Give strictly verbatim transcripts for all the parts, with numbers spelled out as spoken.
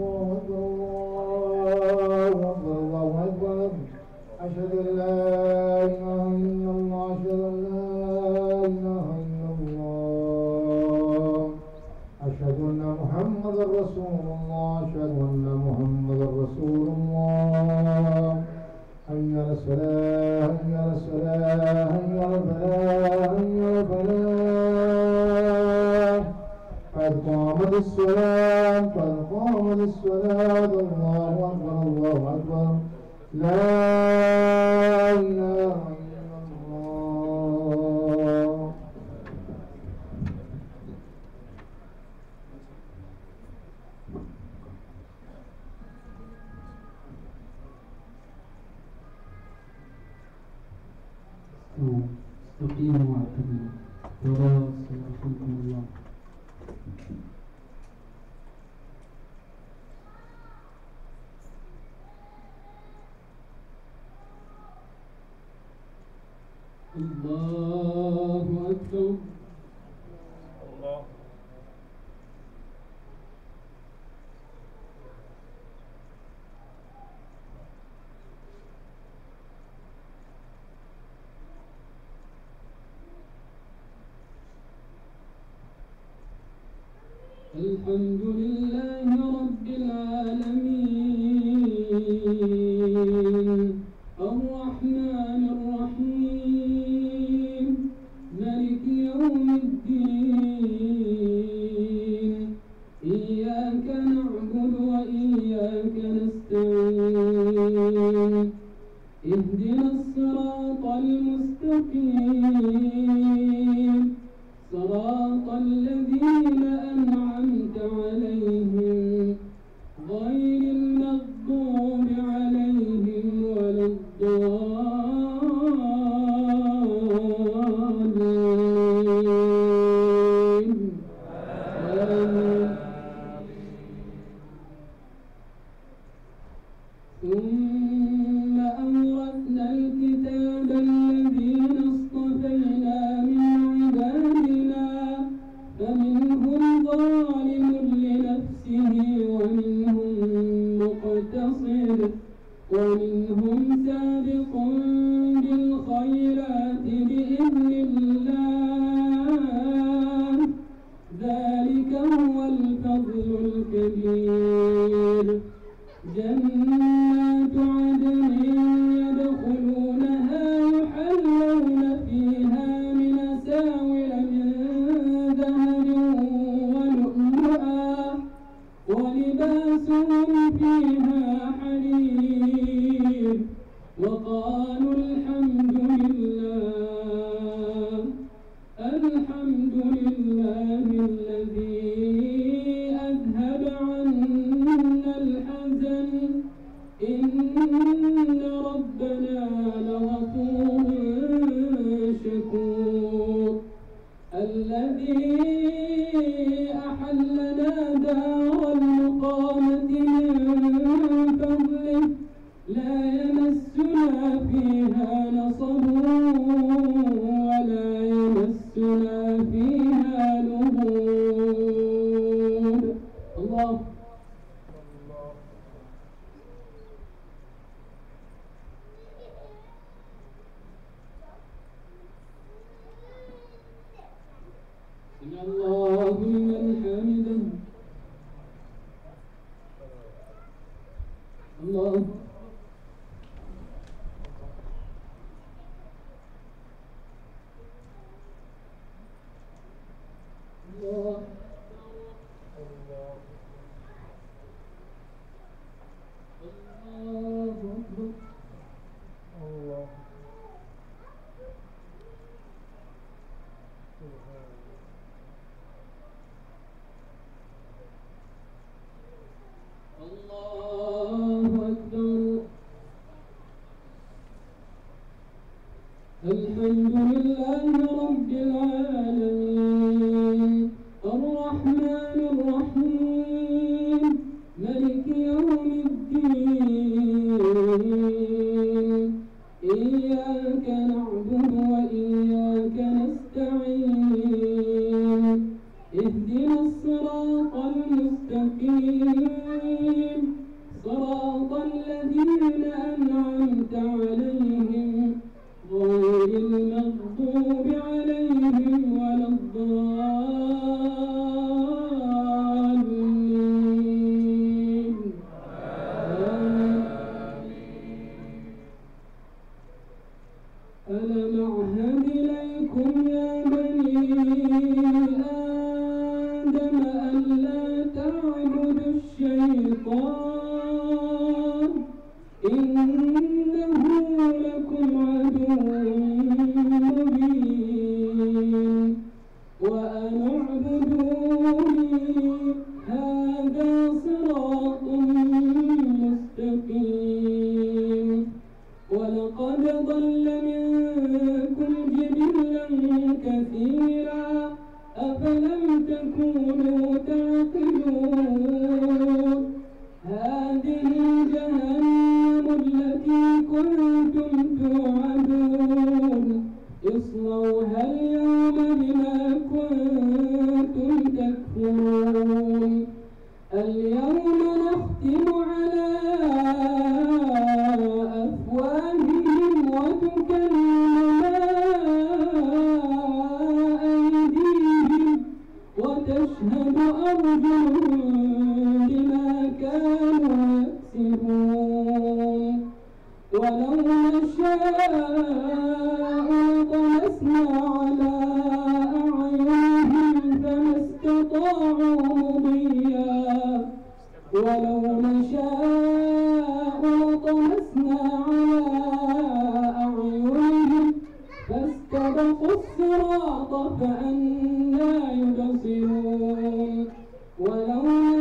أشهد أن لا إله إلا الله أشهد أن لا إله إلا الله أشهد أن محمد رسول الله أشهد أن محمد رسول الله حي على الصلاة حي على الصلاة حي على الفلاح حي على الفلاح قد قامت الصلاة قد قامت الصلاة الله أكبر الله أكبر لا إله إلا الله. استقيموا واعتدلوا وراس يرحمكم الله. الله أكبر. الله الحمد لله رب العالمين الرحمن الرحيم مالك يوم الدين إياك نعبد وإياك نستعين اهدنا الصراط المستقيم صراط الذين أنعمت عليهم غير المغضوب عليهم ولا الضالين آمين. ثم أورثنا الكتاب الذين اصطفينا من عبادنا فمنهم ظالم لنفسه ومنهم مقتصد ومنهم سابق بالخيرات بإذن الله ذلك هو الفضل الكبير. جنات عدن يدخلونها يحلون فيها من أساور من ذهب ولؤلؤا ولباسهم فيها حرير وقالوا الحمد لله الحمد لله الذي أذهب عنا الحزن إن ربنا لغفور شكور. الذي أحلنا دار المقامة من فضله لا يمسنا فيها نصب ولا يمسنا فيها لغوب. الله سمع الله لمن حمده. الله الله الله أكبر. الله الله أكبر. يبصرون ولو نشاء لطمسنا على أعينهم فما استطاعوا مضيا ولو نشاء لطمسنا على أعينهم فاستبقوا الصراط فأنى يبصرون ولو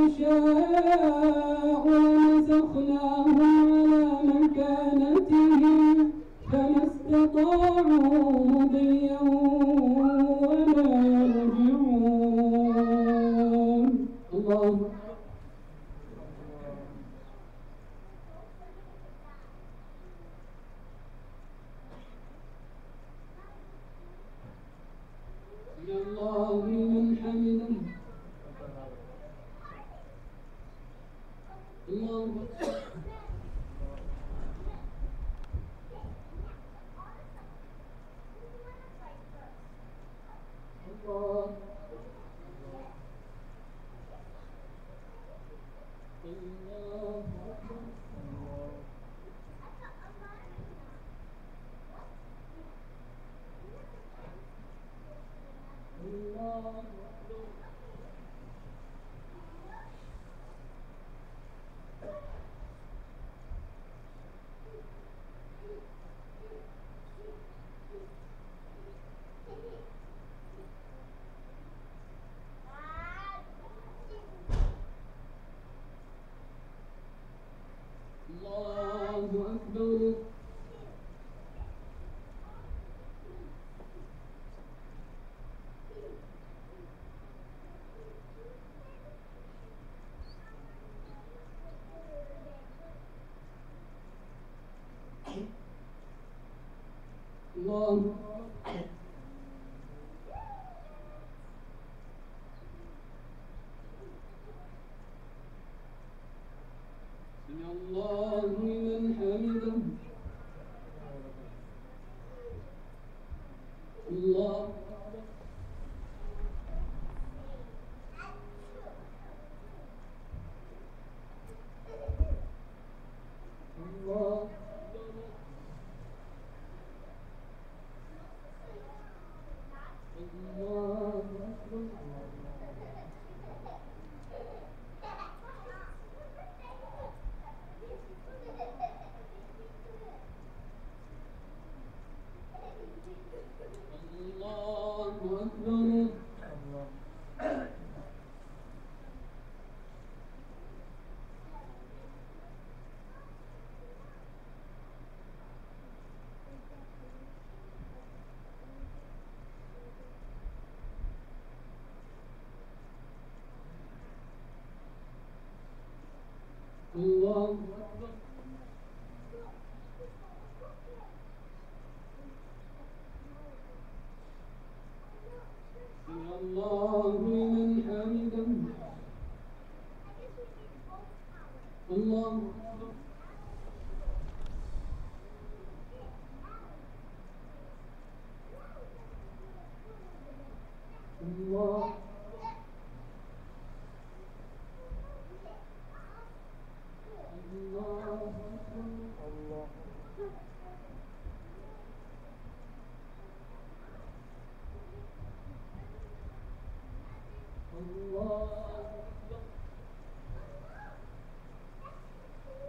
نشاء لمسخناهم على مكانتهم فما استطاعوا مضيا ولا يرجعون. الله الله لمن حمده. الله الله الله أكبر. الله سمع الله لمن حمده. الله الله الله أكبر. الله أكبر. الله أكبر. سمع الله لمن حمده. الله أكبر. الله الله الله الله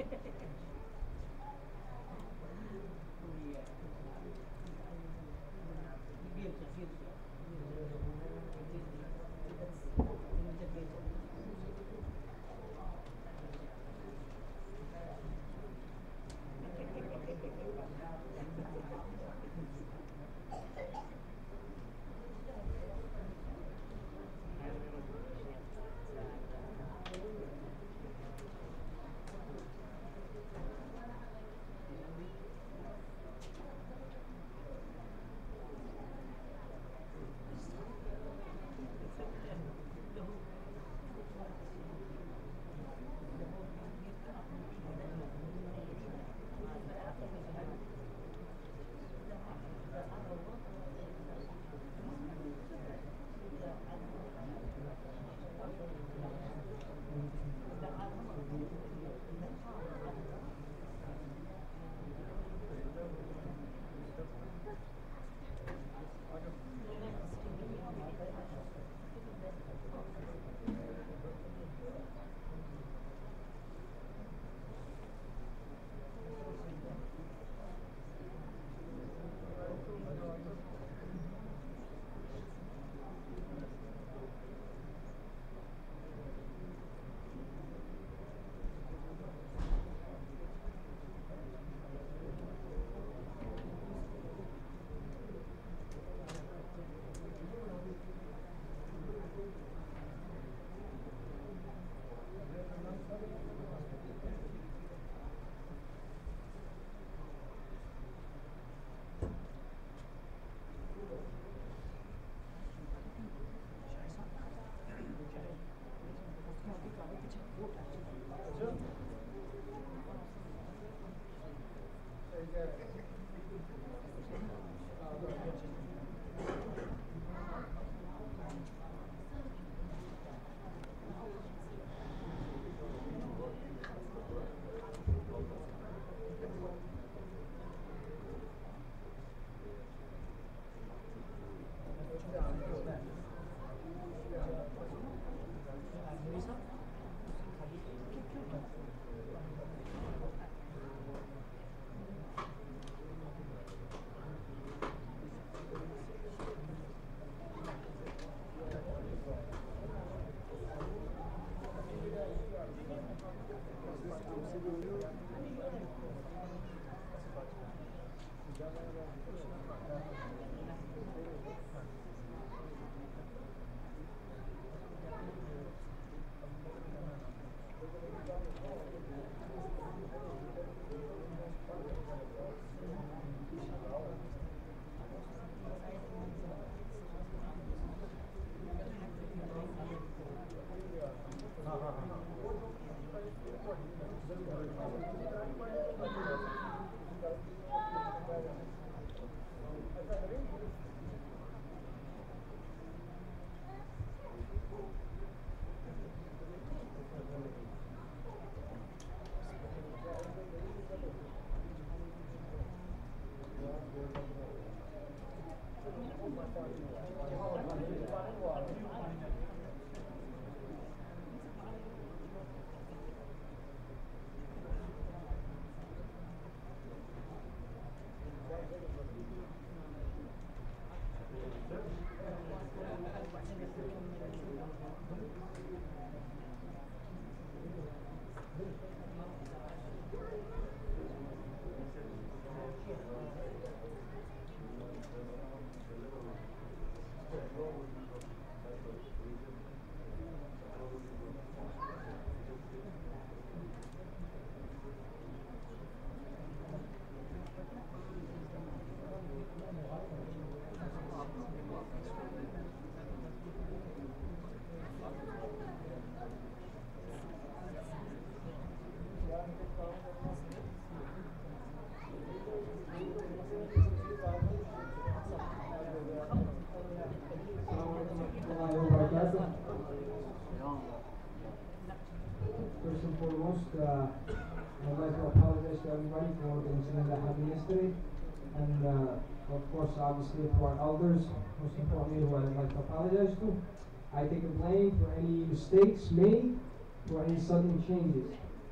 First and foremost, uh, I'd like to apologize to everybody for the incident that happened yesterday. And uh, of course, obviously, to our elders, most importantly, who I'd like to apologize to. I take the blame for any mistakes made, for any sudden changes.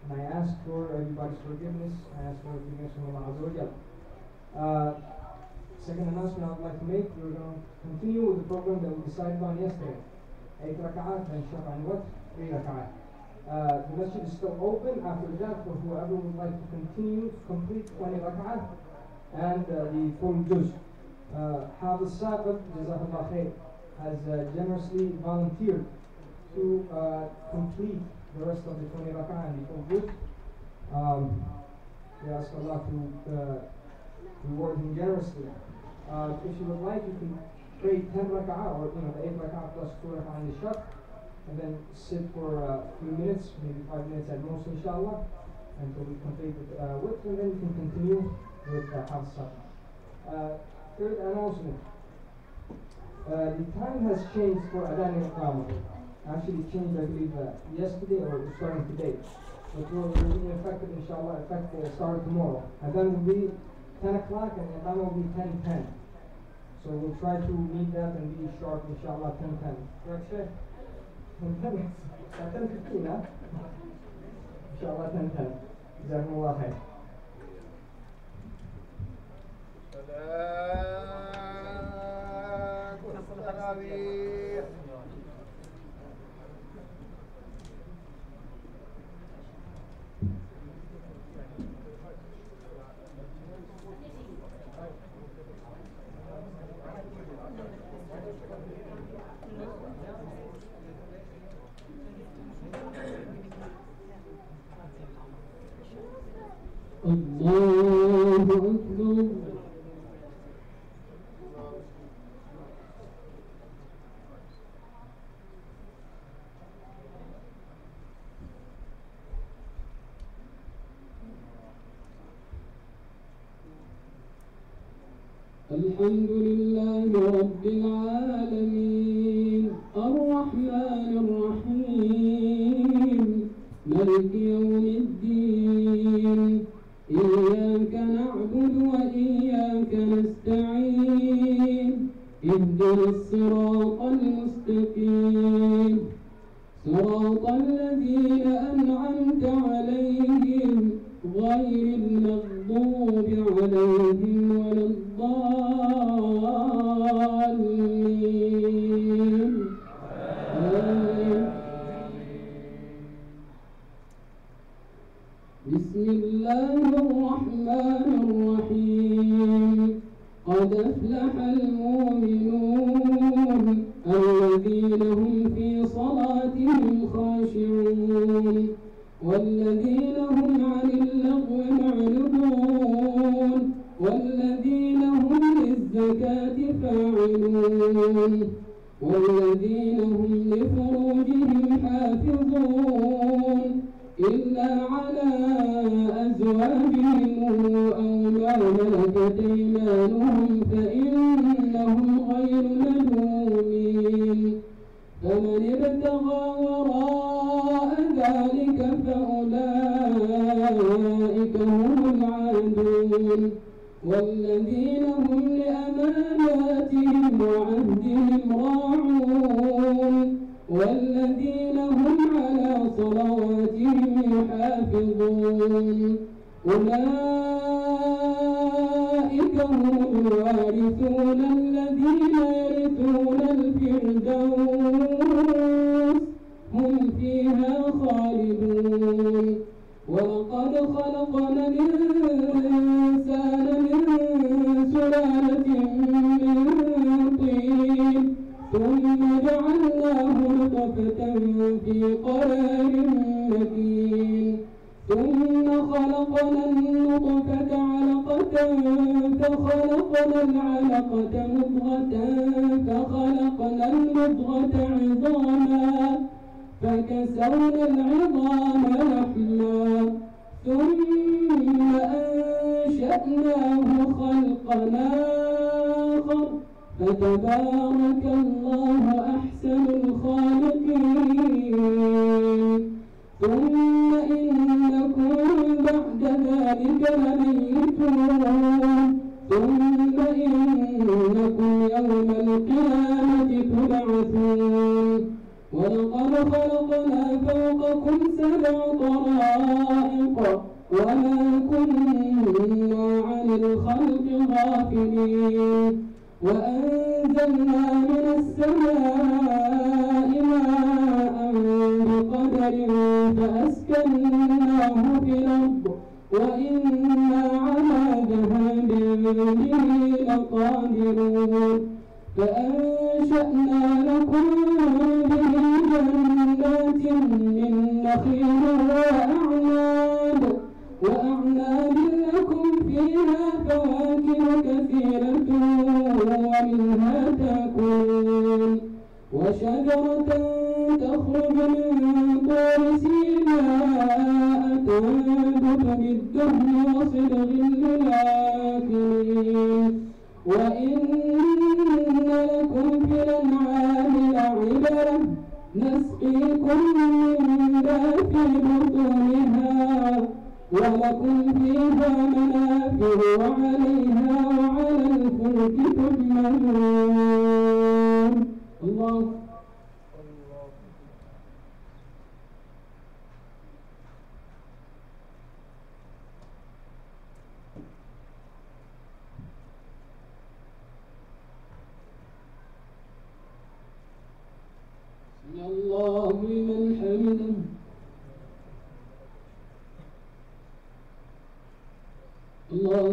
and I ask for everybody's forgiveness. I ask for forgiveness from Allah Azza wa Jal. Uh, second announcement I would like to make, we're going to continue with the program that we decided on yesterday. eight rak'at, then shaf and what? three rak'at. Uh, the masjid is still open after that for whoever would like to continue to complete twenty rak'at and uh, the full juz. Uh, Hafiz Saqib, Jazakallah Khair, has uh, generously volunteered to uh, complete the rest of the twenty rak'ah and the full juz. Um, we ask Allah to uh, reward him generously. Uh, if you would like, you can pray ten rak'ah, or you know, the eight rak'ah plus two rak'ah in the shaf, and then sit for uh, a few minutes, maybe five minutes at most, inshallah, until we complete the uh, width, and then you can continue with uh, Hafiz Saqib. Uh, third announcement. Uh, the time has changed for Adhan and Iqamah. Actually changed, I believe, uh, yesterday or starting today. But will be effective, inshallah, effective starting tomorrow. Adhan will be ten o'clock and Iqamah will be ten ten. So we'll try to meet that and be sharp, inshallah, ten ten. Correct, Sheikh? ten ten? ten fifteen, huh? Inshallah, ten ten. Jazakumullah khair. الله أكبر. الحمد لله رب العالمين الرحمن الرحيم مالك يوم الدين إياك نعبد وإياك نستعين اهدنا الصراط المستقيم صراط الذين أنعمت عليهم غير المغضوب عليهم ولا الضالين آمين. بسم الله الرحمن الرحيم قد أفلح المؤمنون الذين هم في صلاتهم خاشعون والذين هم عن اللغو معرضون والذين هم للزكاة فاعلون والذين هم لفروجهم حافظون إلا على أزواجهم أو ما ملكت أيمانهم فإنهم غير ملومين فمن ابتغى وراء ذلك فأولئك هم العادون والذين هم لأماناتهم وعهدهم راعون والذين هم على صلواتهم يحافظون أولئك هم الوارثون الذين يرثون الفردوس هم فيها خالدون ولقد خلقنا الإنسان من سلالة من طين ثم جعلناه نطفة في قرار مكين ثم خلقنا النطفة علقة فخلقنا العلقة مضغة فخلقنا المضغة عظاما فكسونا العظام لحما ثم أنشأناه خلقا آخر فتبارك الله أحسن الخالقين ثم إنكم بعد ذلك لميتون ثم إنكم يوم القيامة تبعثون ولقد خلقنا فوقكم سبع طرائق الحق وما كنا عن الخلق غافلين وأنزلنا من السماء ماء بقدر فأسكناه في الأرض وإنا على ذهاب به لقادرون فأنشأنا لكم به جنات من نخيل وأعناب وأعناب لكم فيها فواكه كثيرة ومنها تأكلون وشجرة تخرج من طور سيناء تنبت بالدهن وصبغ للآكلين وإن لكم في الأنعام لعبرة نسقيكم مما في بطونها ولكم فيها منافع وعليها وعلى الفلك تحملون. الله سمع الله لمن حمده. الله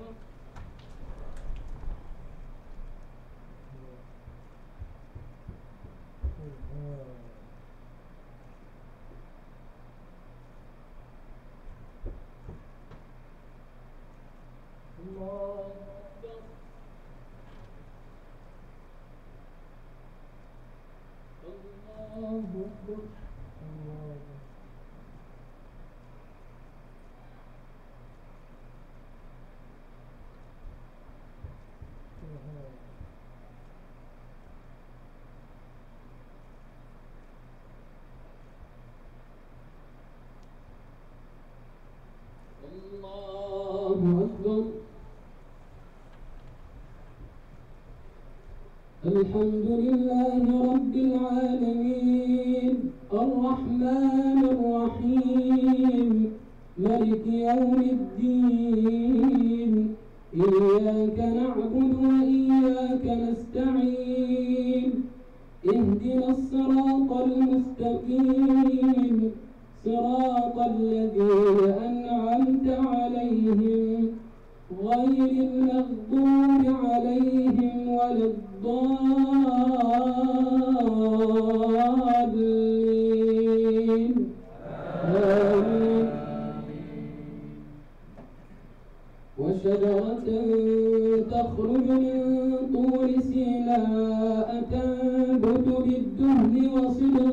الله أكبر. الحمد لله رب العالمين الرحمن الرحيم ملك يوم الدين إياك نعبد وإياك نستعين اهدنا الصراط المستقيم صراط الذين أنعمت عليهم غير المغضوب عليهم ولا الضالين آمين. وشجرة تخرج من طور سيناء تنبت بالدهن وصبغ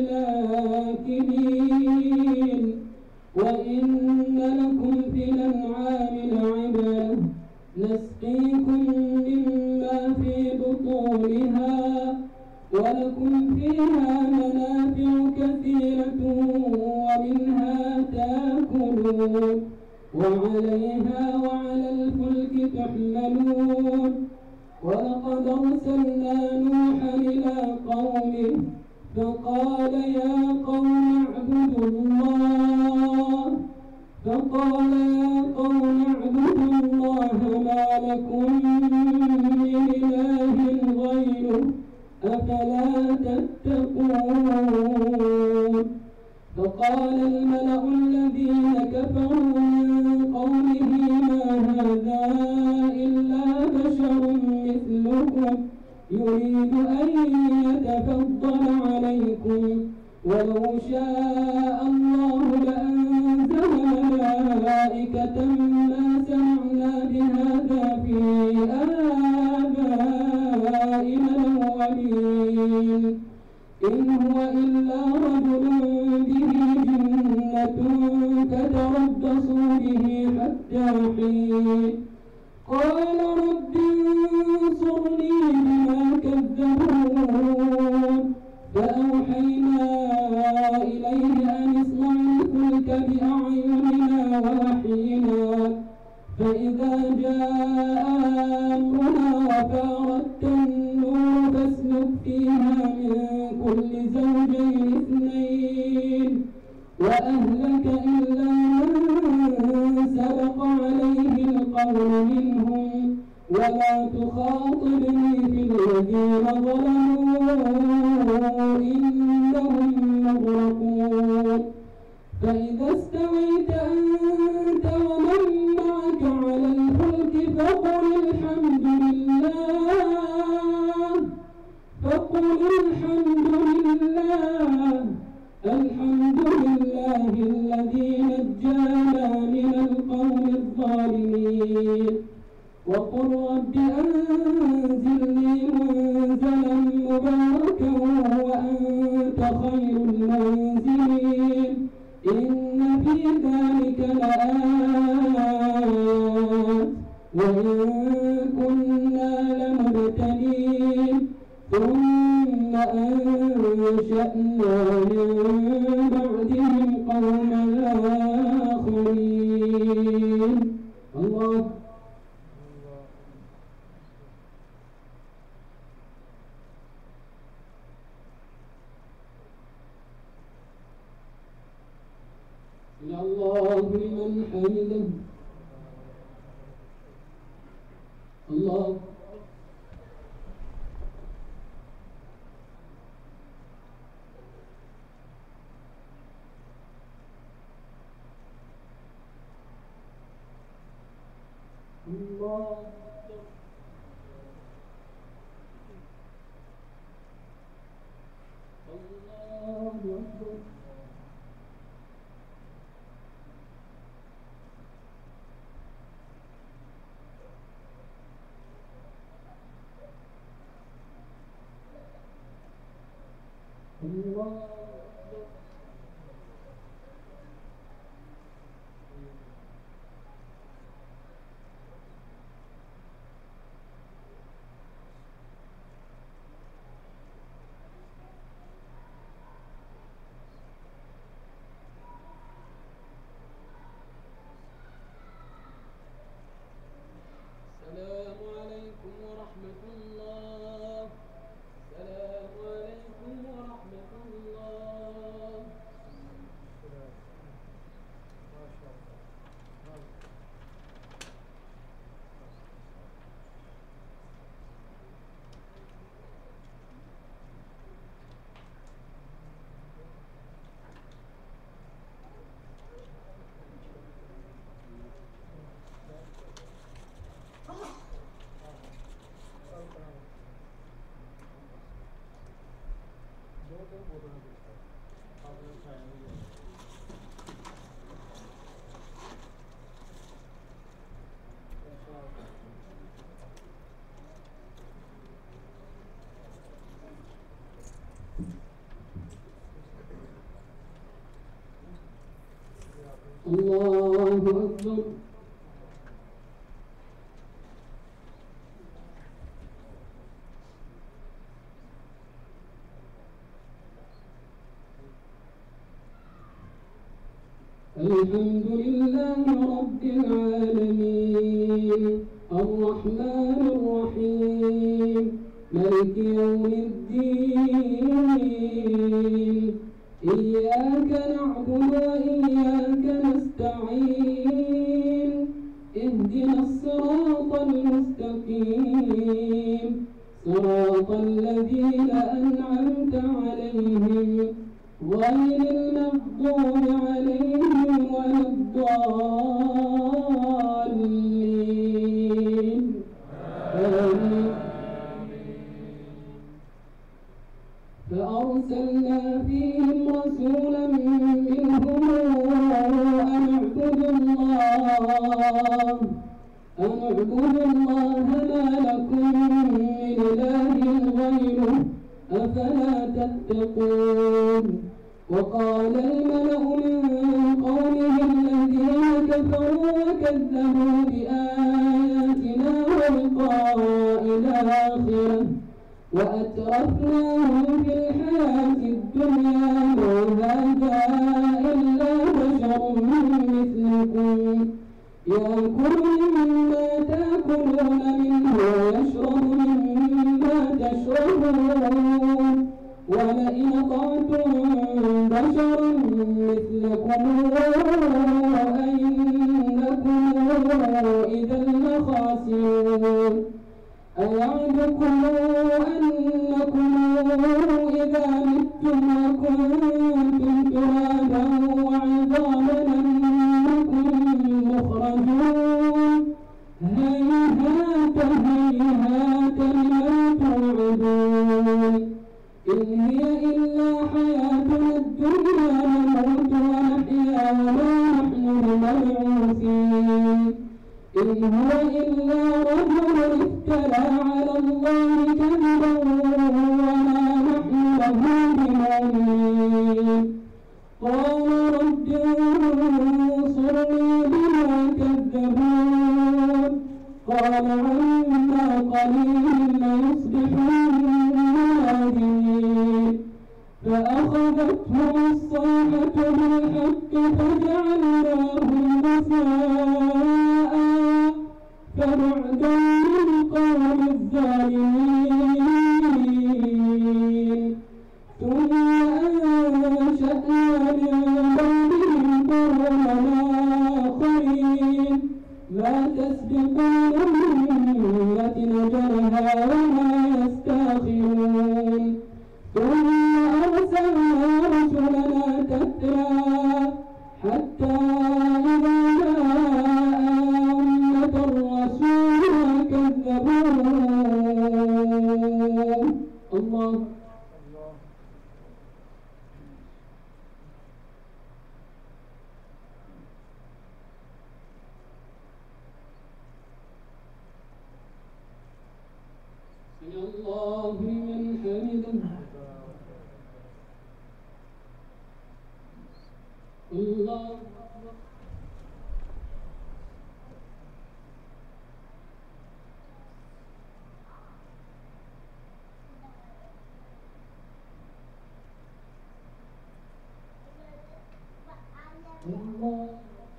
للآكلين وإن لكم في الأنعام لعبرة نسقيكم مما في بطونها ولكم فيها منافع كثيرة ومنها تأكلون وعليها وعلى الفلك تحملون ولقد أرسلنا نوحا إلى قومه فقال يا قوم اعبدوا الله فقال يا قوم اعبدوا الله ما لكم من إله غيره أفلا تتقون. فقال الملأ الذين كفروا من قومه ما هذا إلا بشر مثلكم يريد أن يتفضل عليكم ولو شاء الله لأنزل ملائكة ما سمعنا بهذا في آبائنا الأولين إن هو إلا رجل به جنة فتربصوا به حتى حين. قال رب انصرني بما كذبون فأوحينا إليه أن اصنع الفلك بأعيننا ووحينا فإذا جاء أمرنا وفارت النور فاسلك فيها من كل زوجين اثنين وأهلك إلا من القول منهم ولا تخاطبني في الذين ظلموا إنهم مغرقون فإذا استويت أنت ومن معك على الفلك فقل الحمد لله فقل الحمد لله الحمد لله الذي نجانا من القوم الظالمين وقل رب أنزلني منزلا مباركا وأنت خير المنزلين إن في ذلك لآيات وإن كنا لمبتلين ثم أنشأنا من بعدهم قوما آخرين الله يا الله لمن حمده الله الله الله أكبر الله السلام عليكم ورحمة الله السلام عليكم ورحمة الله ما شاء الله الله أكبر الحمد لله رب العالمين الرحمن الرحيم مالك يوم الدين إياك نعبد وإياك نستعين اهدنا الصراط المستقيم صراط الذين أنعمت عليهم غير المغضوب عليهم ولا الضالين آمين فأرسلنا فيهم رسولا منهم أن اعبدوا الله أن اعبدوا الله ما لكم من إله غيره أفلا تتقون وقال الملأ من قومه الذين كفروا وكذبوا بآياتنا ولقاء الآخرة وأترفناهم في الحياة الدنيا ما هذا إلا بشر مثلكم يأكل مما تأكلون منه ويشرب مما تشربون ولئن أطعتم بشرا مثلكم إنكم إذا يعدكم أنكم إذا متم وكنتم ترابا وعظاما أنكم مخرجون هيهات هيهات لما توعدون إن هي إلا حياتنا الدنيا نموت ونحيا وما نحن بمبعوثين إن هو إلا رجل افترى على الله كذبا وما نحن له بمؤمنين قال رب انصرني بما كذبون قال عما قليل ليصبحن نادمين فأخذتهم الصيحة بالحق فجعلناهم غثاء فبعدا للقوم الظالمين ثم أنشأنا من بعدهم قرنا آخرين ما تسبق من أمة أجلها وما يستأخرون ثم أرسلنا رسلنا تترى حتى إذا جاء أمة الرسول كذبوه الله سمع الله لمن حمده الله الله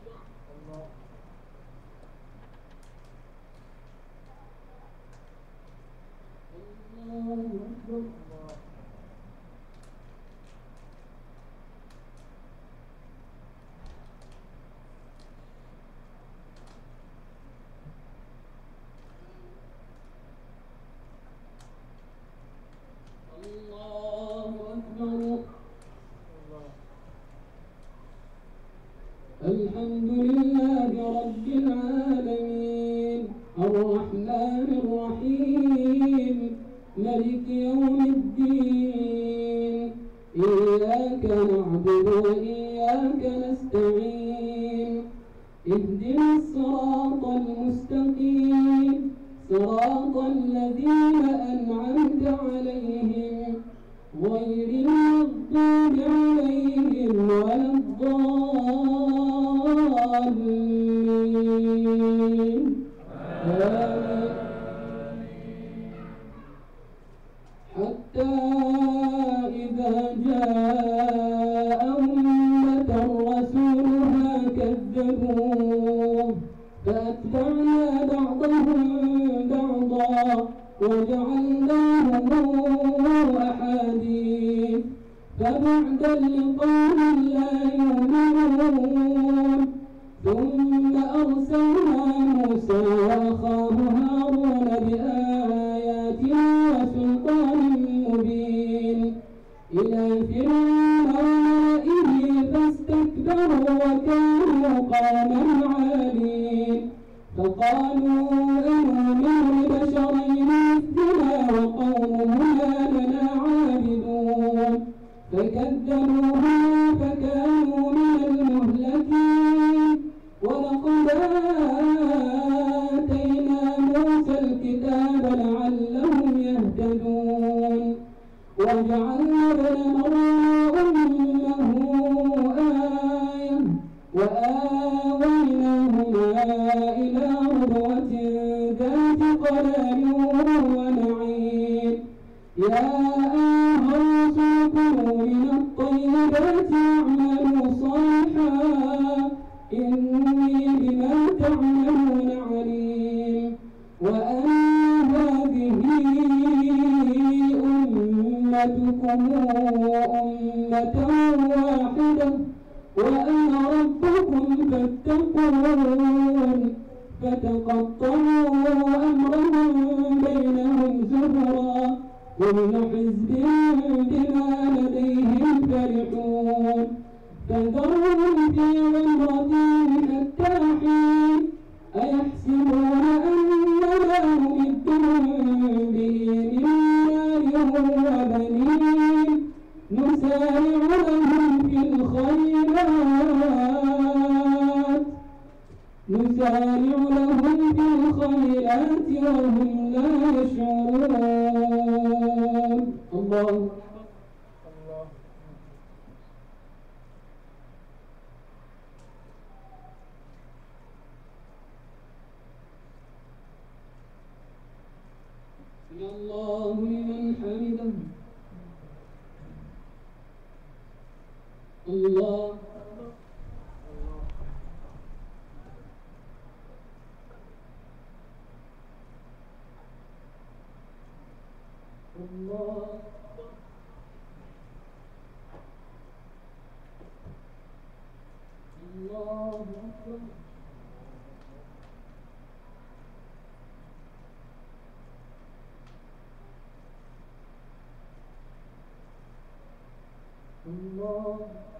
الحمد لله رب العالمين الرحمن الرحيم ملك يوم الدين إياك نعبد وإياك نستعين اهدنا الصراط المستقيم صراط الذين أنعمت عليهم غير المغضوب عليهم ولا الضالين آمين حتى إذا جاء أمة رسولها كذبوه فأتبعنا بعضهم بعضا وجعلناهم أحاديث فبعدا لقوم لا يؤمنون ثم أرسلنا موسى وأخاه هارون بآياتنا وسلطان مبين إلى فرعون وملئه فاستكبروا وكانوا قوما عالين فقالوا أنؤمن لبشرين مثلنا وقومهما لنا عابدون فكذبوهما فكانوا من المهلكين ولقد آتينا موسى الكتاب لعلهم يهتدون وجعلنا ابن مريم أمه آية وآويناهما إلى ربوة ذات قرار ونعيم يا أيها الرسل كلوا من الطيبات واعملوا صالحا إني بما تعملون عليم وأن هذه أمتكم أمة واحدة وأنا ربكم فاتقون فتقطعوا أمرهم بينهم زبرا كل حزب بما لديهم فرحون فذرهم في غمرتهم حتى حين أيحسبون أن ما نمدهم به من مال وبنين نسارع لهم في الخيرات نسارع لهم في الخيرات وهم لا يشعرون. الله سمع الله لمن حمده. الله الله الله أكبر. الله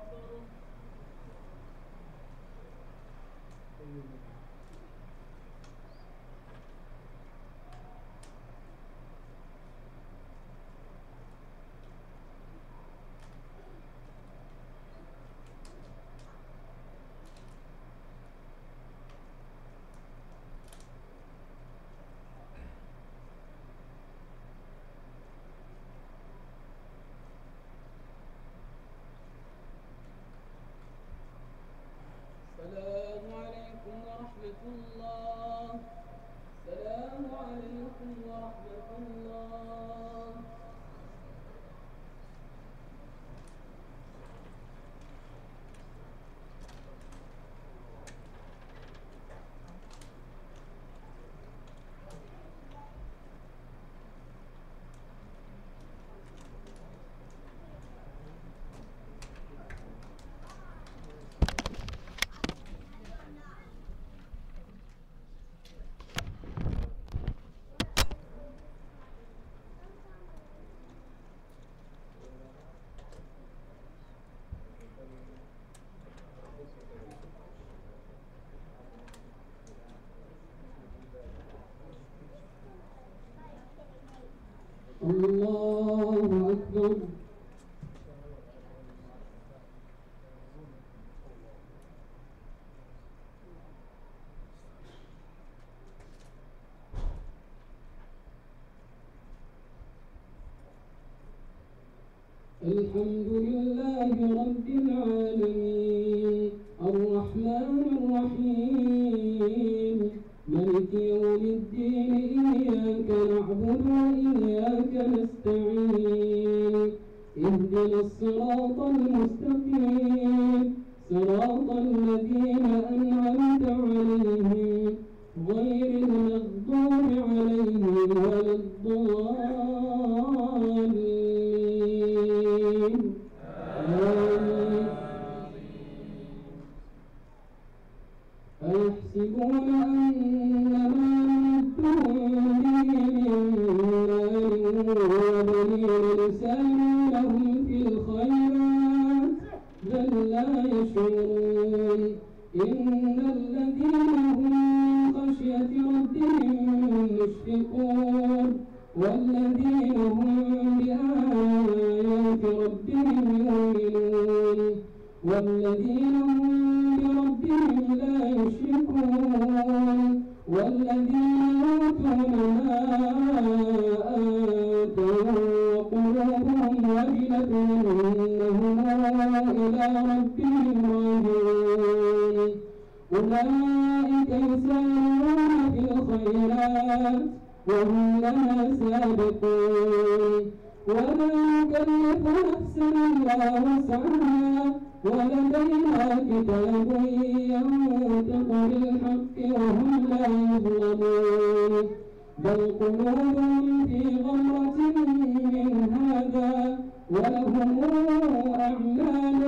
السلام عليكم ورحمة الله. السلام عليكم ورحمة الله. الله أكبر. الحمد لله رب العالمين الرحمن الرحيم مالك يوم الدين إياك نعبد وإياك نستعين اهدنا الصراط المستقيم صراط الذين أنعمت عليهم غير المغضوب عليهم ولا الضالين. آمين. أيحسبون أنما نمدهم به من مال وبنين نسارع لهم في الخيرات بل لا يشعرون إن الذين هم من خشية ربهم مشفقون والذين هم بآيات ربهم يؤمنون والذين هم بربهم لا يشركون والذين يؤتون ما آتوا وقلوبهم وجلة أنهم إلى ربهم راجعون أولئك يسارعون في الخيرات وهم لها سابقون ولا نكلف نفسا إلا وسعها ولدينا كتاب ينطق بالحق وهم لا يظلمون بل قلوبهم في غمرة من هذا ولهم أعمال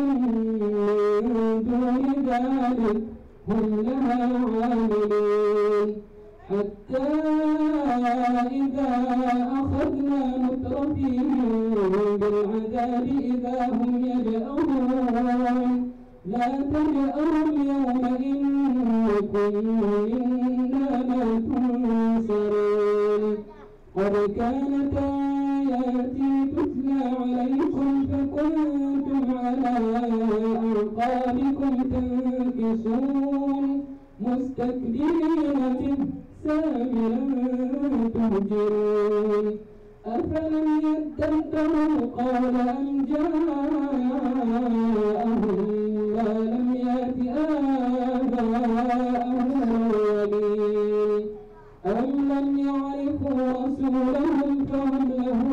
من دون ذلك هم لها عاملون حتى إذا أخذنا مترفيهم بالعذاب إذا هم يجأرون لا تجأروا اليوم إنكم منا ما تنصرون قد كانت آياتي تتلى عليكم فكنتم على أعقابكم تنكصون مستكبرين به سامرا تهجرون أفلم يدبروا القول أم جاءهم ما لم يأت آباءهم الأولين أم لم يعرفوا رسولهم فهم له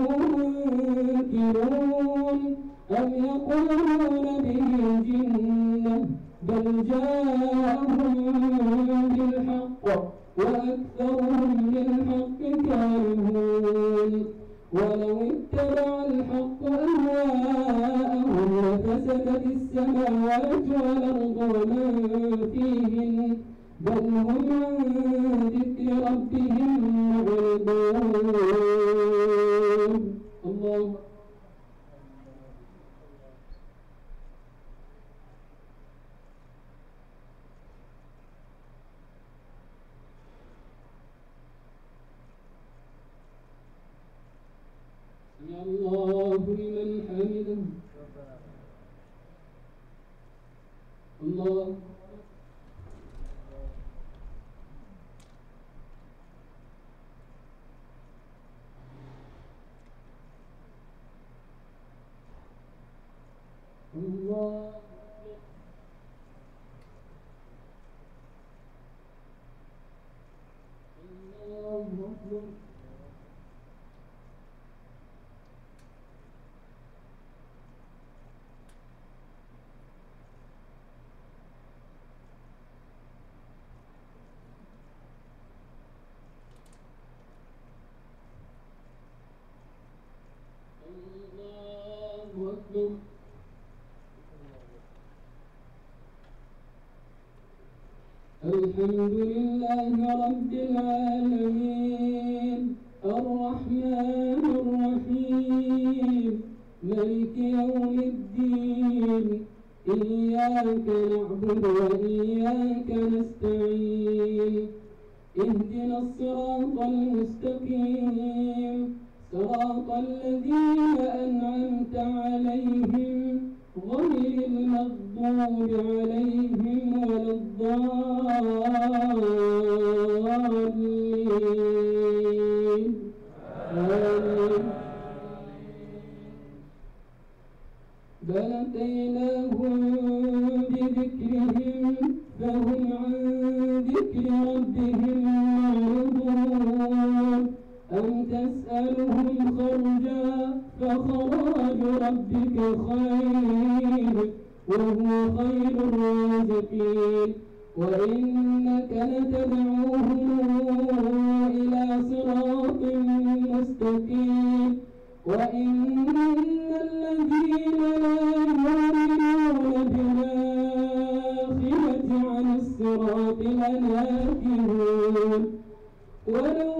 منكرون أم يقولون به جنة بل جاءهم بالحق وأكثرهم للحق كارهون ولو اتبع الحق أهواءهم لفسدت السماوات والأرض ومن فيهن بل هم عن ذكر ربهم معرضون الله سمع الله لمن حمده الله الله الله أكبر الله أكبر الحمد لله رب العالمين الرحمن الرحيم ملك يوم الدين إياك نعبد وإياك نستعين اهدنا الصراط المستقيم صراط الذين أنعمت عليهم غير المغضوب عليهم ولا الضالين آمين بل أتيناهم بذكرهم فهم عن ذكر ربهم معرضون أم تسألهم خرجا فخراج ربك خير وهو خير الرازقين وإنك لتدعوهم إلى صراط مستقيم وإن الذين لا يؤمنون بالآخرة عن الصراط لناكبون ولو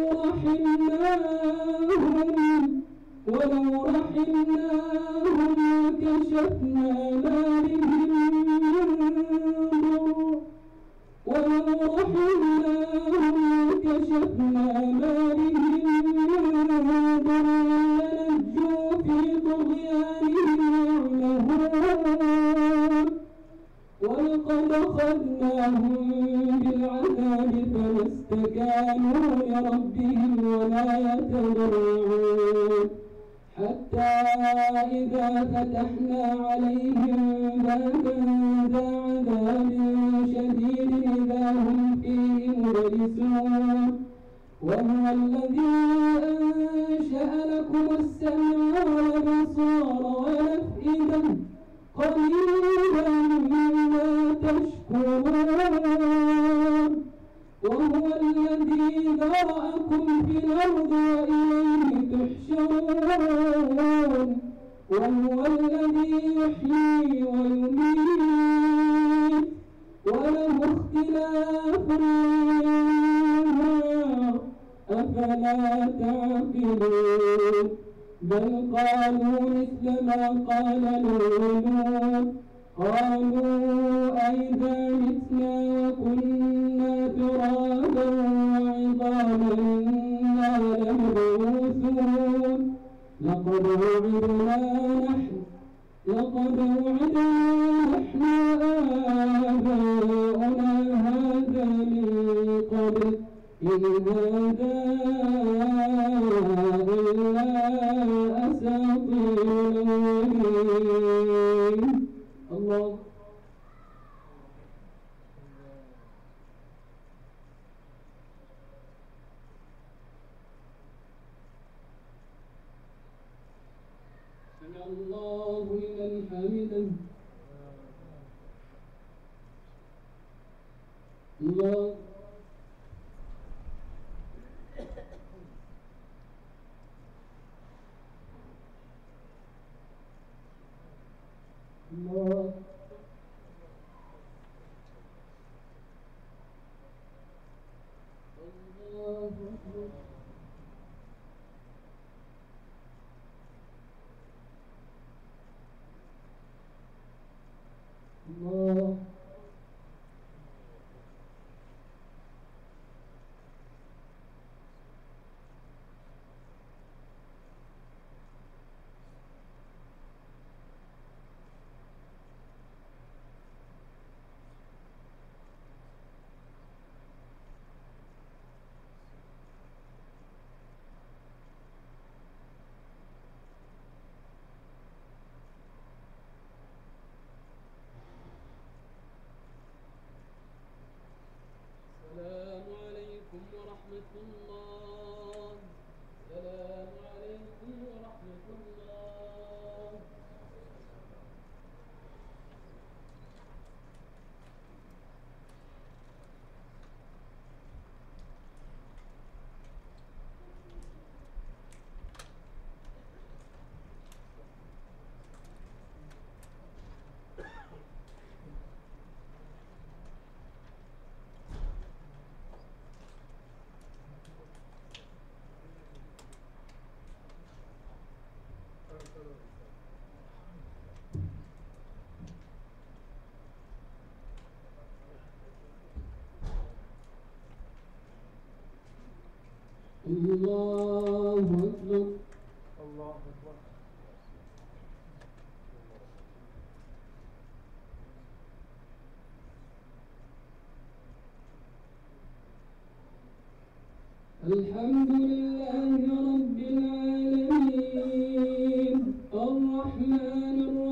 رحمناهم ولو رحمناهم كشفنا ما بهم من ضر ولو رحمناهم كشفنا ما بهم من ضر لنجوا في طغيانهم يعمهون ولقد أخذناهم بالعذاب فما استكانوا لربهم ولا يتضرعون حتى إذا فتحنا عليهم بابا ذا عذاب شديد إذا هم فيه مبلسون وهو الذي أنشأ لكم السمع والأبصار والأفئدة قليلا ما تشكرون وهو الذي ذرأكم في الأرض وإليه تحشرون وهو الذي يحيي ويميت وله اختلاف الليل أفلا تعقلون بل قالوا مثل ما قال لولون قالوا أئذا متنا وكنا ترابا وعظاما إنا لمبعوثون لقد وعدنا نحن لقد وعدنا نحن وآباؤنا هذا من قبل إن هذا إلا أساطير الأولين. الله سمع الله لمن حمده. الله الله الله أكبر. الله السلام عليكم ورحمة الله. السلام عليكم ورحمة الله. الله أكبر. الله أكبر. الحمد لله رب العالمين الرحمن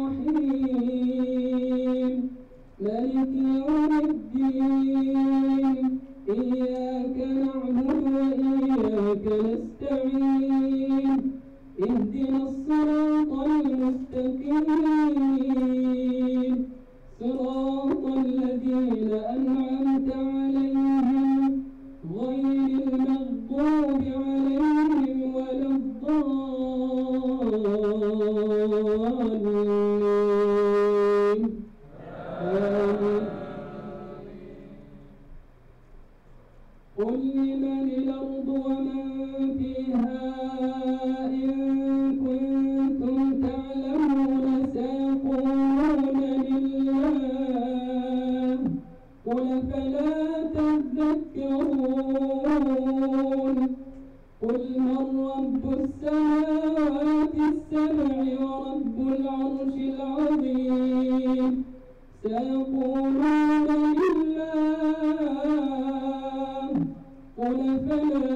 الرحيم مالك يوم الدين إياك نعبد وإياك نستعين اهدنا الصراط المستقيم صراط الذين أنعمت عليهم غير المغضوب عليهم ولا الضالين. آمين. قل لمن الأرض ومن فيها إن كنتم تعلمون سيقولون لله قل فلا تذكرون قل من رب السماوات السبع ورب العرش العظيم سيقولون لله قل فلا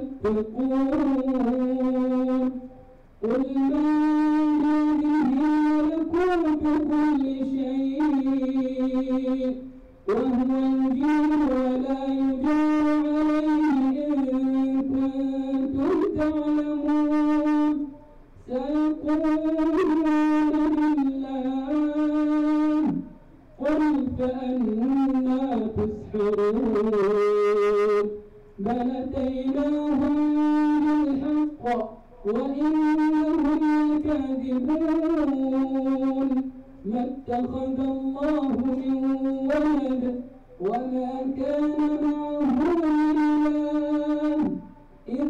تتقون قل من بيده ملكوت كل شيء وهو يجير ولا يجار عليه إن كنتم تعلمون سيقولون لله قل فأنا تسحرون بل أتيناهم بالحق وإنهم لكاذبون ما اتخذ الله من ولد وما كان معه من إله إن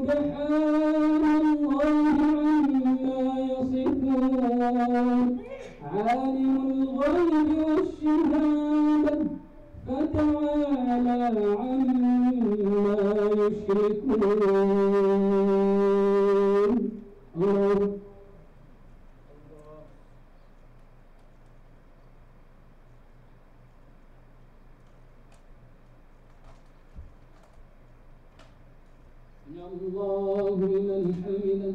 سبحان الله عما يصفون عالم الغيب والشهادة فتعالى عما يشركون. الله الله لمن حمده.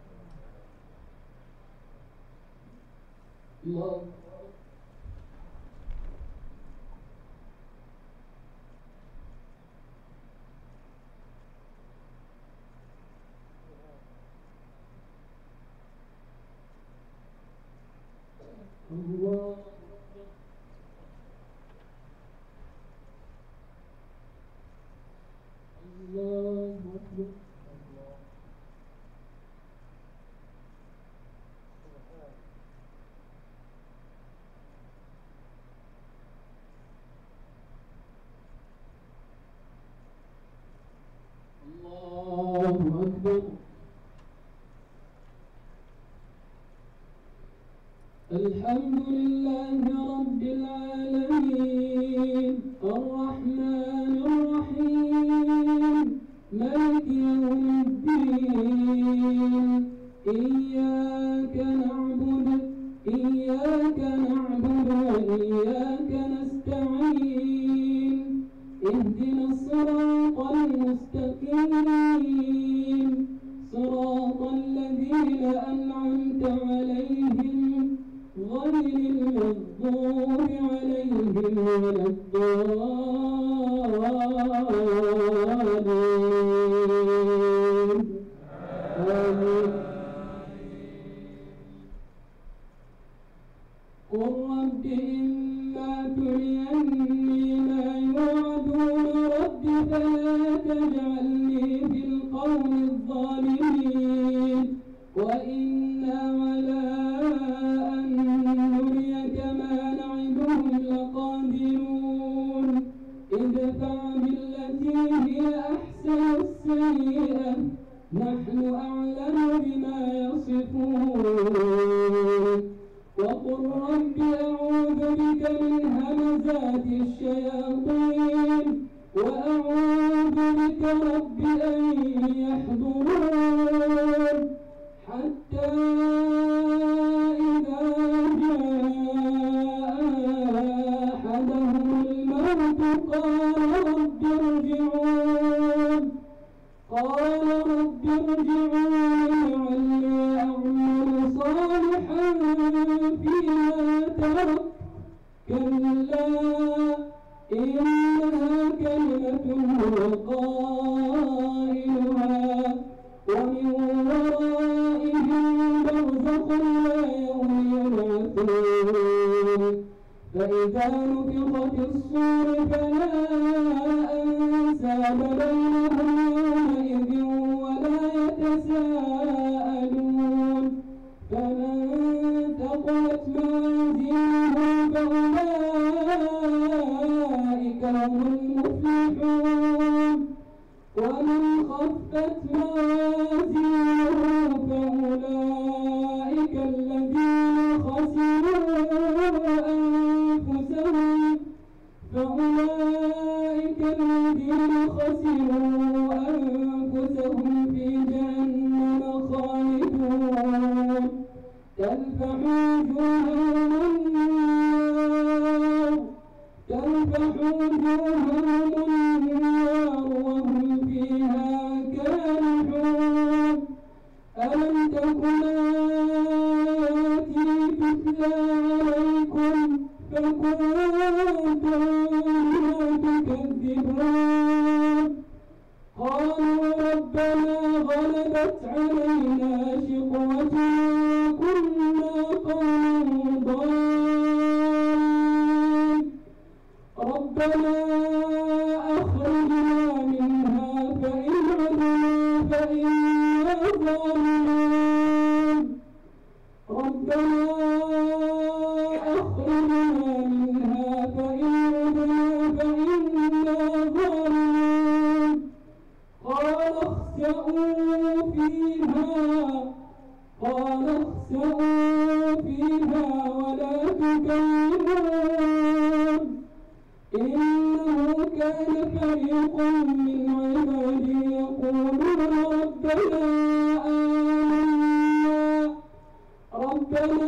الله الله الله أكبر. الله أكبر. الحمد لله رب العالمين الرحمن الرحيم مالك يوم الدين إياك نعبد إياك نعبد وإياك نستعين اهدنا الصراط المستقيم صراط الذين أنعمت عليهم غير المغضوب عليهم ولا الضالين. آمين. قل رب إما تريني ما يوعدون رب فلا تجعلني في القوم الظالمين وإنا على أن نريك ما نعدهم لقادرون. ادفع بالتي هي أحسن السيئة نحن أعلم بما يصفون. وقل رب أعوذ بك من همزات الشياطين وأعوذ بك رب أن يحضرون. حتى إذا جاء أحدهم الموت قال رب ارجعون قال رب ارجعون لعلي أعمل صالحا فيما ترك كلا إنها كلمة هو قائلها ومن ورائهم برزخ إلى يوم يبعثون. فإذا نفخ في الصور فلا أنساب بينهم يومئذ ولا يتساءلون. فمن ثقلت موازينه فأولئك هم المفلحون ومن خفت موازينه فأولئك الذين خسروا أنفسهم فأولئك الذين خسروا أنفسهم في جهنم خالدون. تلفح وجوههم النار تلفح وجوههم النار وهم فيها كالحون. ألم تكن آياتي تتلى عليكم فكنتم بها تكذبون. قالوا ربنا غلبت علينا شقوتنا وكنا قوما ضالين. ربنا أخرجنا منها فإن عدنا فإنا ظالمون. ربنا أخرجنا منها فإن عدنا فإنا ظالمون. قال اخسئوا فيها قال اخسئوا فيها ولا تكلمون إنه كان فريق من عبادي يقولون ربنا آمنا ربنا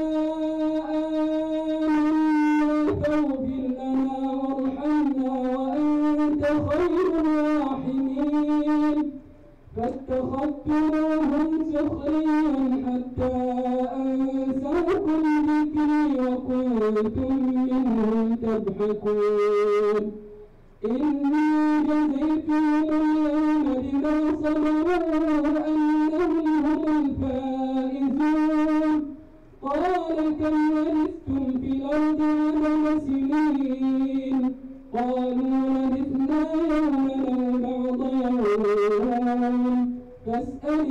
آمنا فاغفر لنا وارحمنا وأنت خير الراحمين فاتخذتموهم سخريا حتى أنساكم ذكري وكنتم منهم تضحكون إني جزيتهم اليوم بما صبروا أنهم هم الفائزون قال كم لبثتم في الأرض عدد سنين قالوا لبثنا يوما أو بعض يوم فاسأل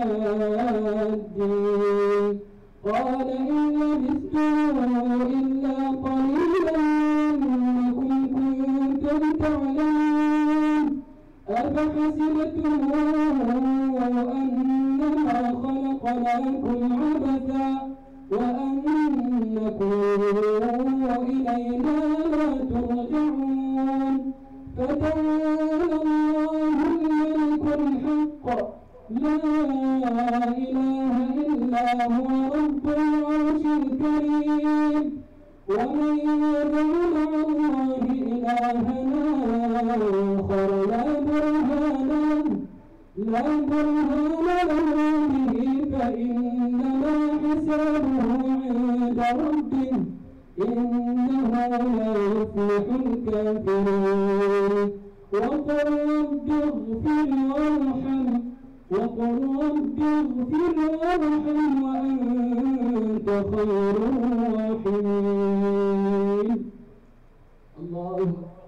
العادين قال إن لبثتم إلا قليلا إنكم كنتم تعلمون أفحسبتم أنما خلقناكم عبثا وأنكم إلينا لا ترجعون فتعالى الله الملك الحق لا إله إلا هو رب العرش الكريم ومن يدع مع الله إلهنا آخر لا برهان لا برهان له به فإنما حسابه عند ربه إنه لا يفلح الكافرون وقل رب اغفر وارحم وقل رب اغفر وارحم وأنت خير الراحمين الله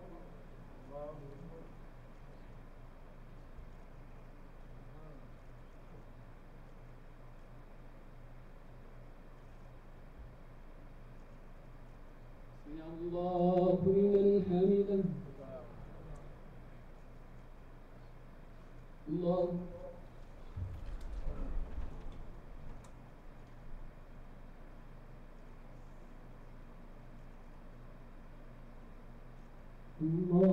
سمع الله لمن حمده الله الله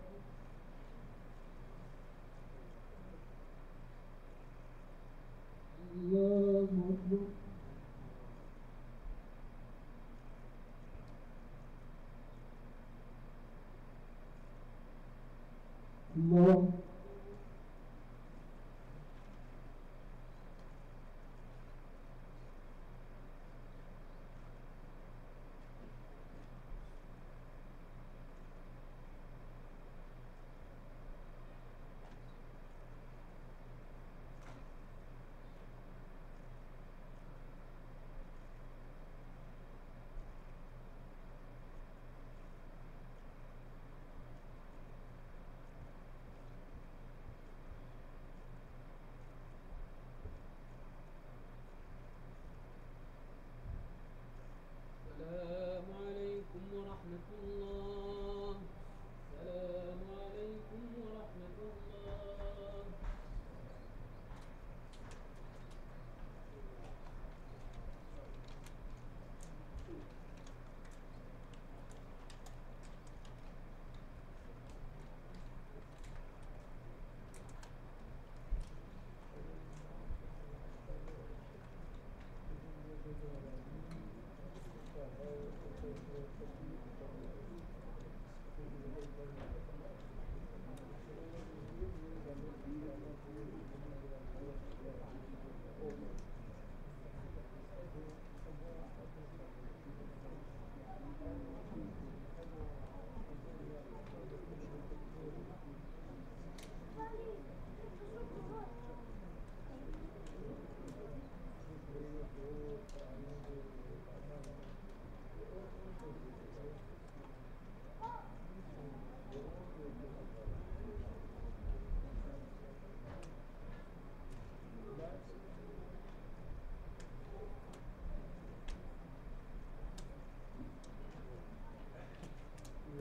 الله أكبر الله السلام عليكم ورحمة الله السلام عليكم ورحمة الله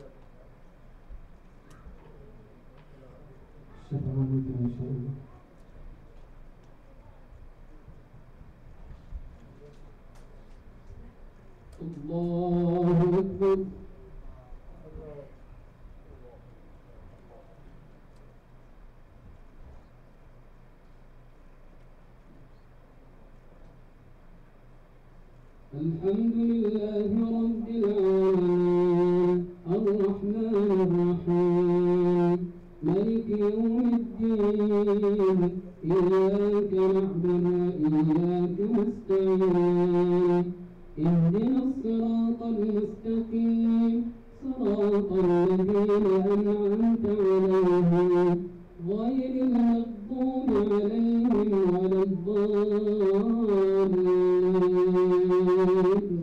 شفاعة إن شاء الله. الله أكبر. الحمد لله رب العالمين الرحمن الرحيم مالك يوم الدين إياك نعبد وإياك نستعين اهدنا الصراط المستقيم صراط الذين أنعمت عليهم غير المغضوب عليهم ولا الضالين.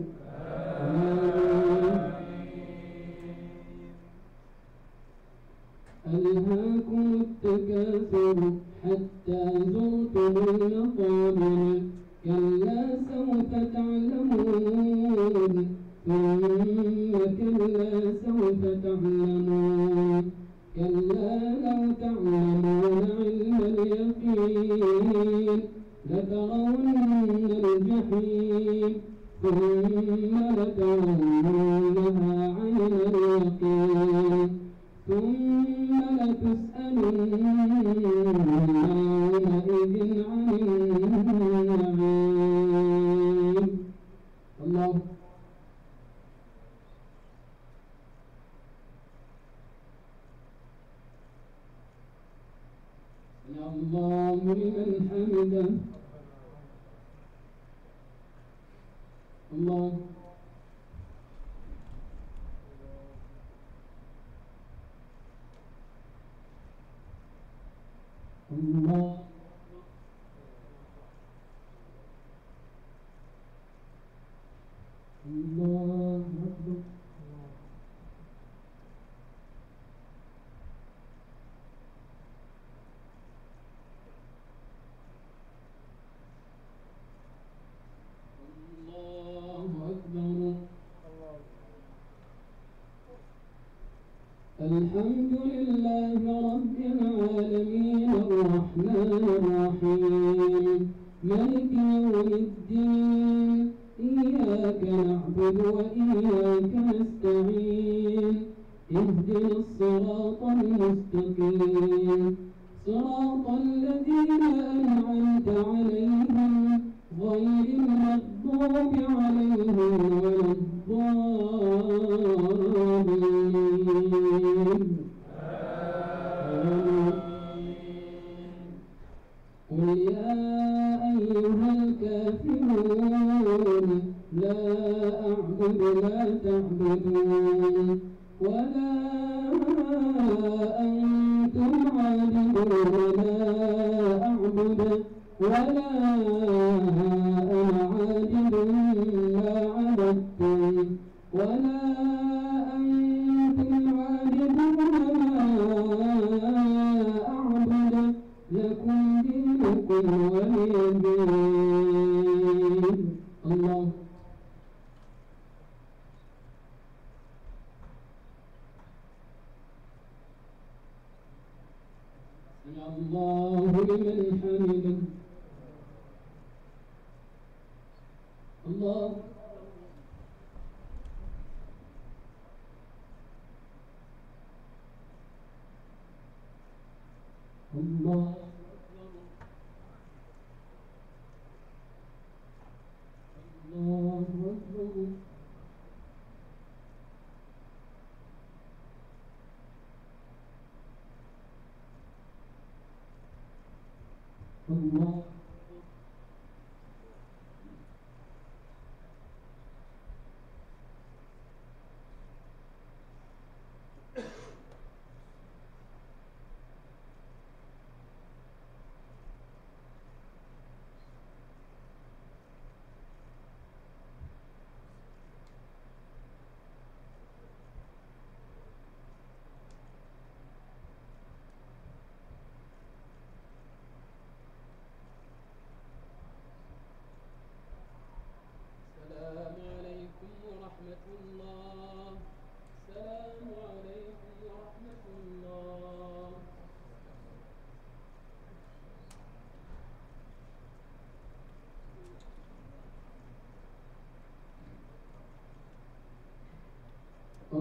ألهاكم التكاثر حتى زرتم المقابر كلا سوف تعلمون ثم كلا سوف تعلمون كلا لو تعلمون علم اليقين لترون الجحيم ثم لترونها عين اليقين ثم لتسألن يومئذ عن النعيم. الله يا الله لمن حمده. الله الله الله أكبر. الله أكبر. الحمد لله رب العالمين الرحمن الرحيم مالك يوم الدين إياك نعبد وإياك نستعين اهدنا الصراط المستقيم صراط الذين أنعمت عليهم غير المغضوب عليهم ولا الضالين. قل يا أيها الكافرون لا أعبد ما تعبدون ولا أنتم عابدون ما أعبد ولا أنا عابد ما عبدتم ولا أنتم عابدون ما أعبد لكم دينكم ولي دين. الله سمع الله لمن حمده. الله الله الله أكبر. الله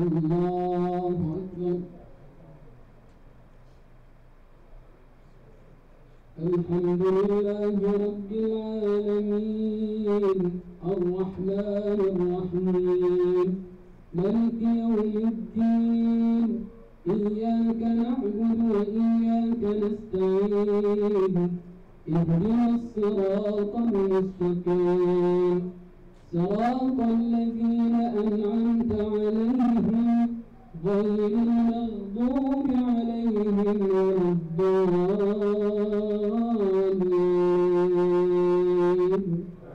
الله أكبر. الحمد لله رب العالمين الرحمن الرحيم مالك يوم الدين إياك نعبد وإياك نستعين اهدنا الصراط المستقيم صراط الذين أنعمت عليهم غير المغضوب عليهم ولا الضالين.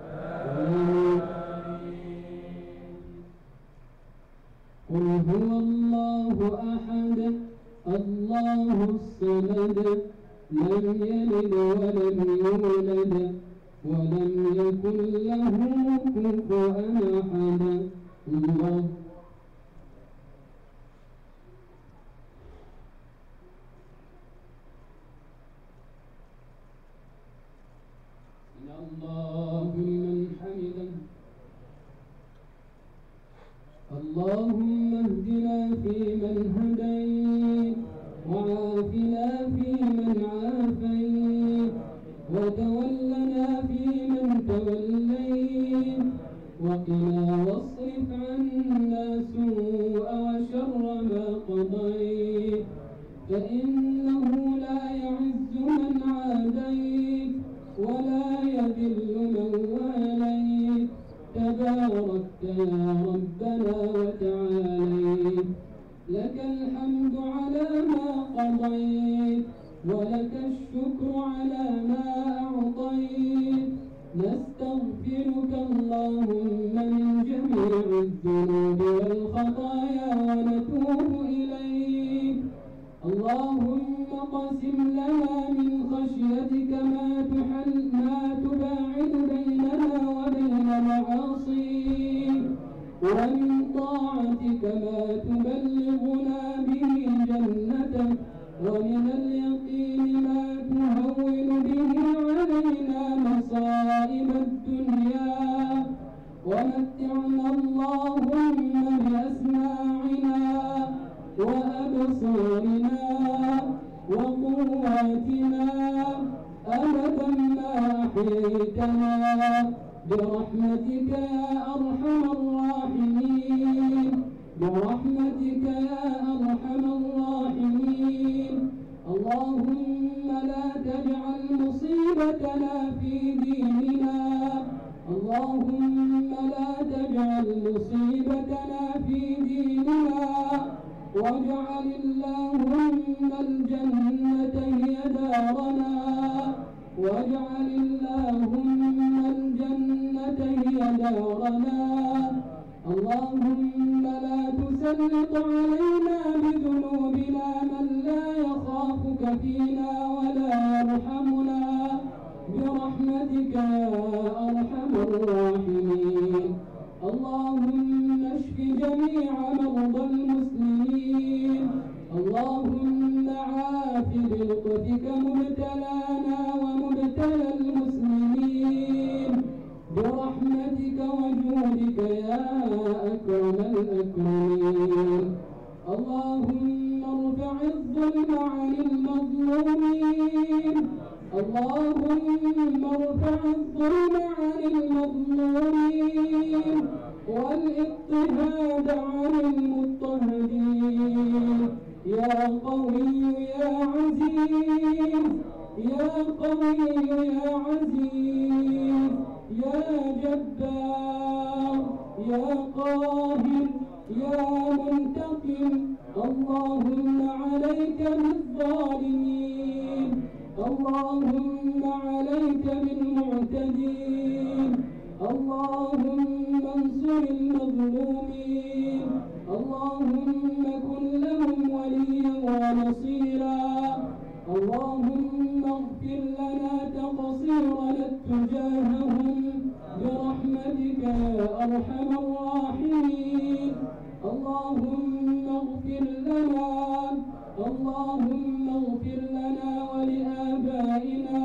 قل هو الله أحد الله الصمد لم يلد ولم يولد ولم يكن له كفوا أحد. الله الله لمن حمده. اللهم اهدنا فيمن هديت وعافنا فيمن عافيت وتولنا فيمن توليت وقنا واصرف عنا سوء وشر ما قضيت فإنه لا يعز من عاديت ولا يذل من واليت تباركت يا ربنا وتعاليت. لك الحمد على ما قضيت ولك الشكر على ما أعطيت. نستغفرك اللهم من جميع الذنوب والخطايا ونتوب إليك. اللهم قسم لنا من خشيتك ما تحل ما تباعد بيننا وبين معاصيك ومن طاعتك ما تبلغنا به جنتك ومن اليقين ما تهون به علينا مصائب الدنيا ومتعنا اللهم بأسماعنا وأبصارنا وقواتنا أبدا ما أحييتنا برحمتك يا أرحم الراحمين برحمتك يا أرحم الراحمين. اللهم لا تجعل مصيبتنا في ديننا اللهم لا تجعل مصيبتنا في ديننا واجعل اللهم الجنة هي دارنا واجعل اللهم الجنة هي دارنا. اللهم لا تسلط علينا بذنوبنا من لا يخافك فينا ولا يرحمنا برحمتك يا أرحم الراحمين. اللهم اشف جميع مرضى المسلمين. اللهم عاف بلطفك مبتلانا ومبتلى المسلمين برحمتك وجودك يا أكرم الأكرمين. اللهم ارفع الظلم عن المظلومين. اللهم ارفع الظلم عن المظلومين والاضطهاد عن المضطهدين. يا قوي يا عزيز يا قوي يا عزيز يا جبار يا قاهر يا منتقم. اللهم عليك بالظالمين. اللهم عليك بالمعتدين. اللهم انصر المظلومين. اللهم كن لهم وليا ونصيرا. اللهم اغفر لنا تقصيرنا تجاههم برحمتك يا أرحم الراحمين. اللهم اغفر لنا اللهم اغفر لنا ولآبائنا.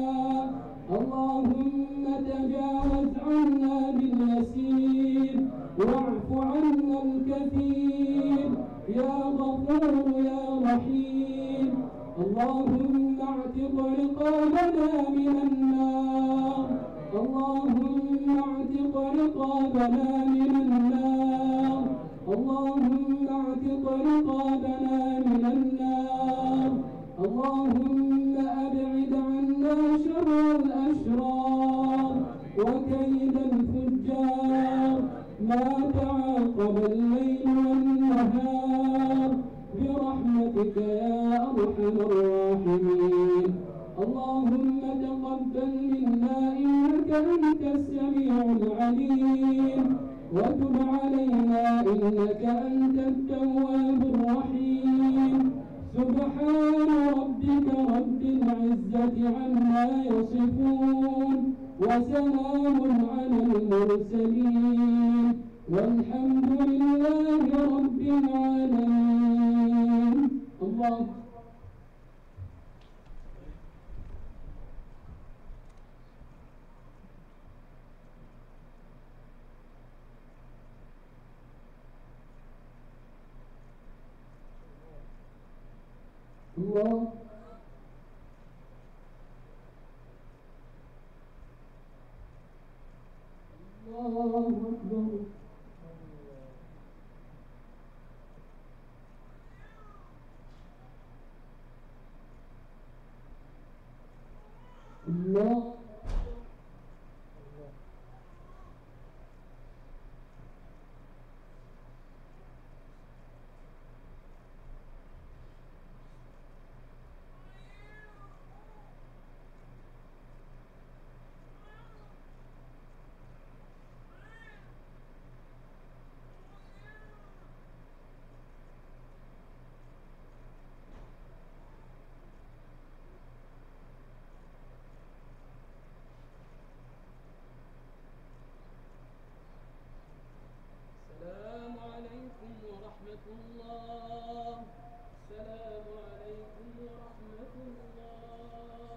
اللهم تجاوز عنا باليسير واعف عنا الكثير. يا غفور يا رحيم. اللهم اعتق رقابنا من النار، اللهم اعتق رقابنا من النار، اللهم اعتق رقابنا من النار. اللهم أبعد عنا شر الأشرار وكيد الفجار ما تعاقب الليل والنهار برحمتك يا أرحم الراحمين. اللهم تقبل منا إنك أنت السميع العليم، وتب علينا إنك أنت التواب الرحيم. سبحان ربك رب العزة عما يصفون، وسلام على المرسلين، والحمد لله رب العالمين. الله الله الله أكبر. الله السلام عليكم ورحمة الله. السلام عليكم ورحمة الله.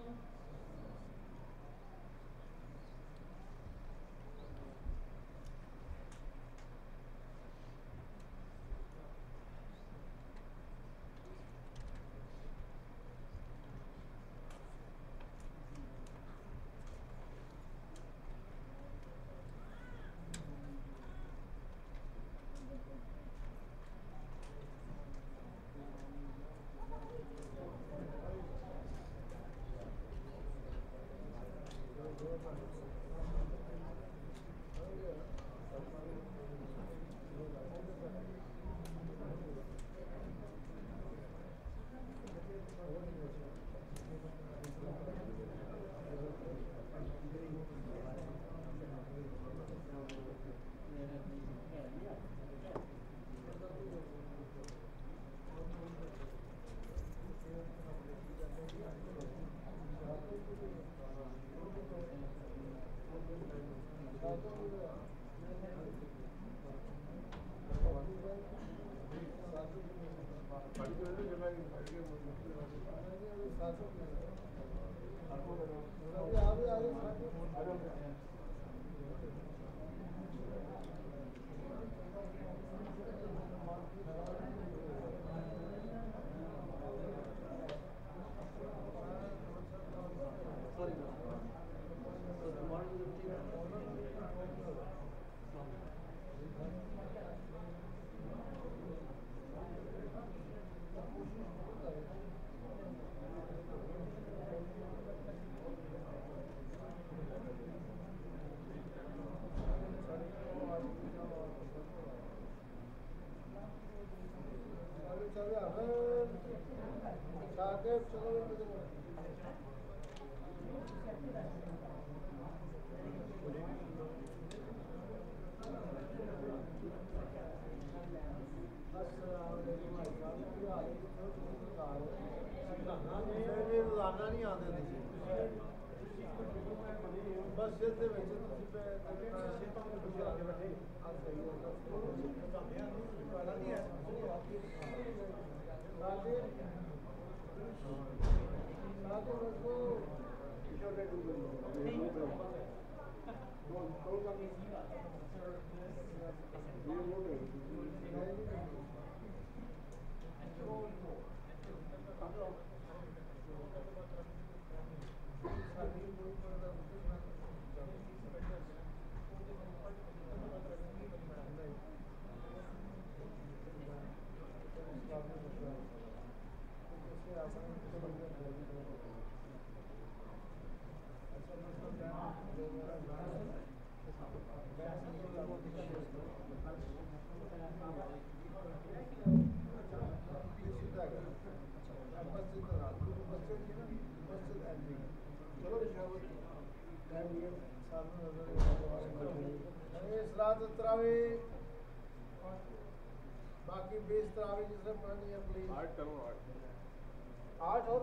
बाकी बीस तरावी जिसने पढ़नी है प्लीज आठ करूँ आठ आठ और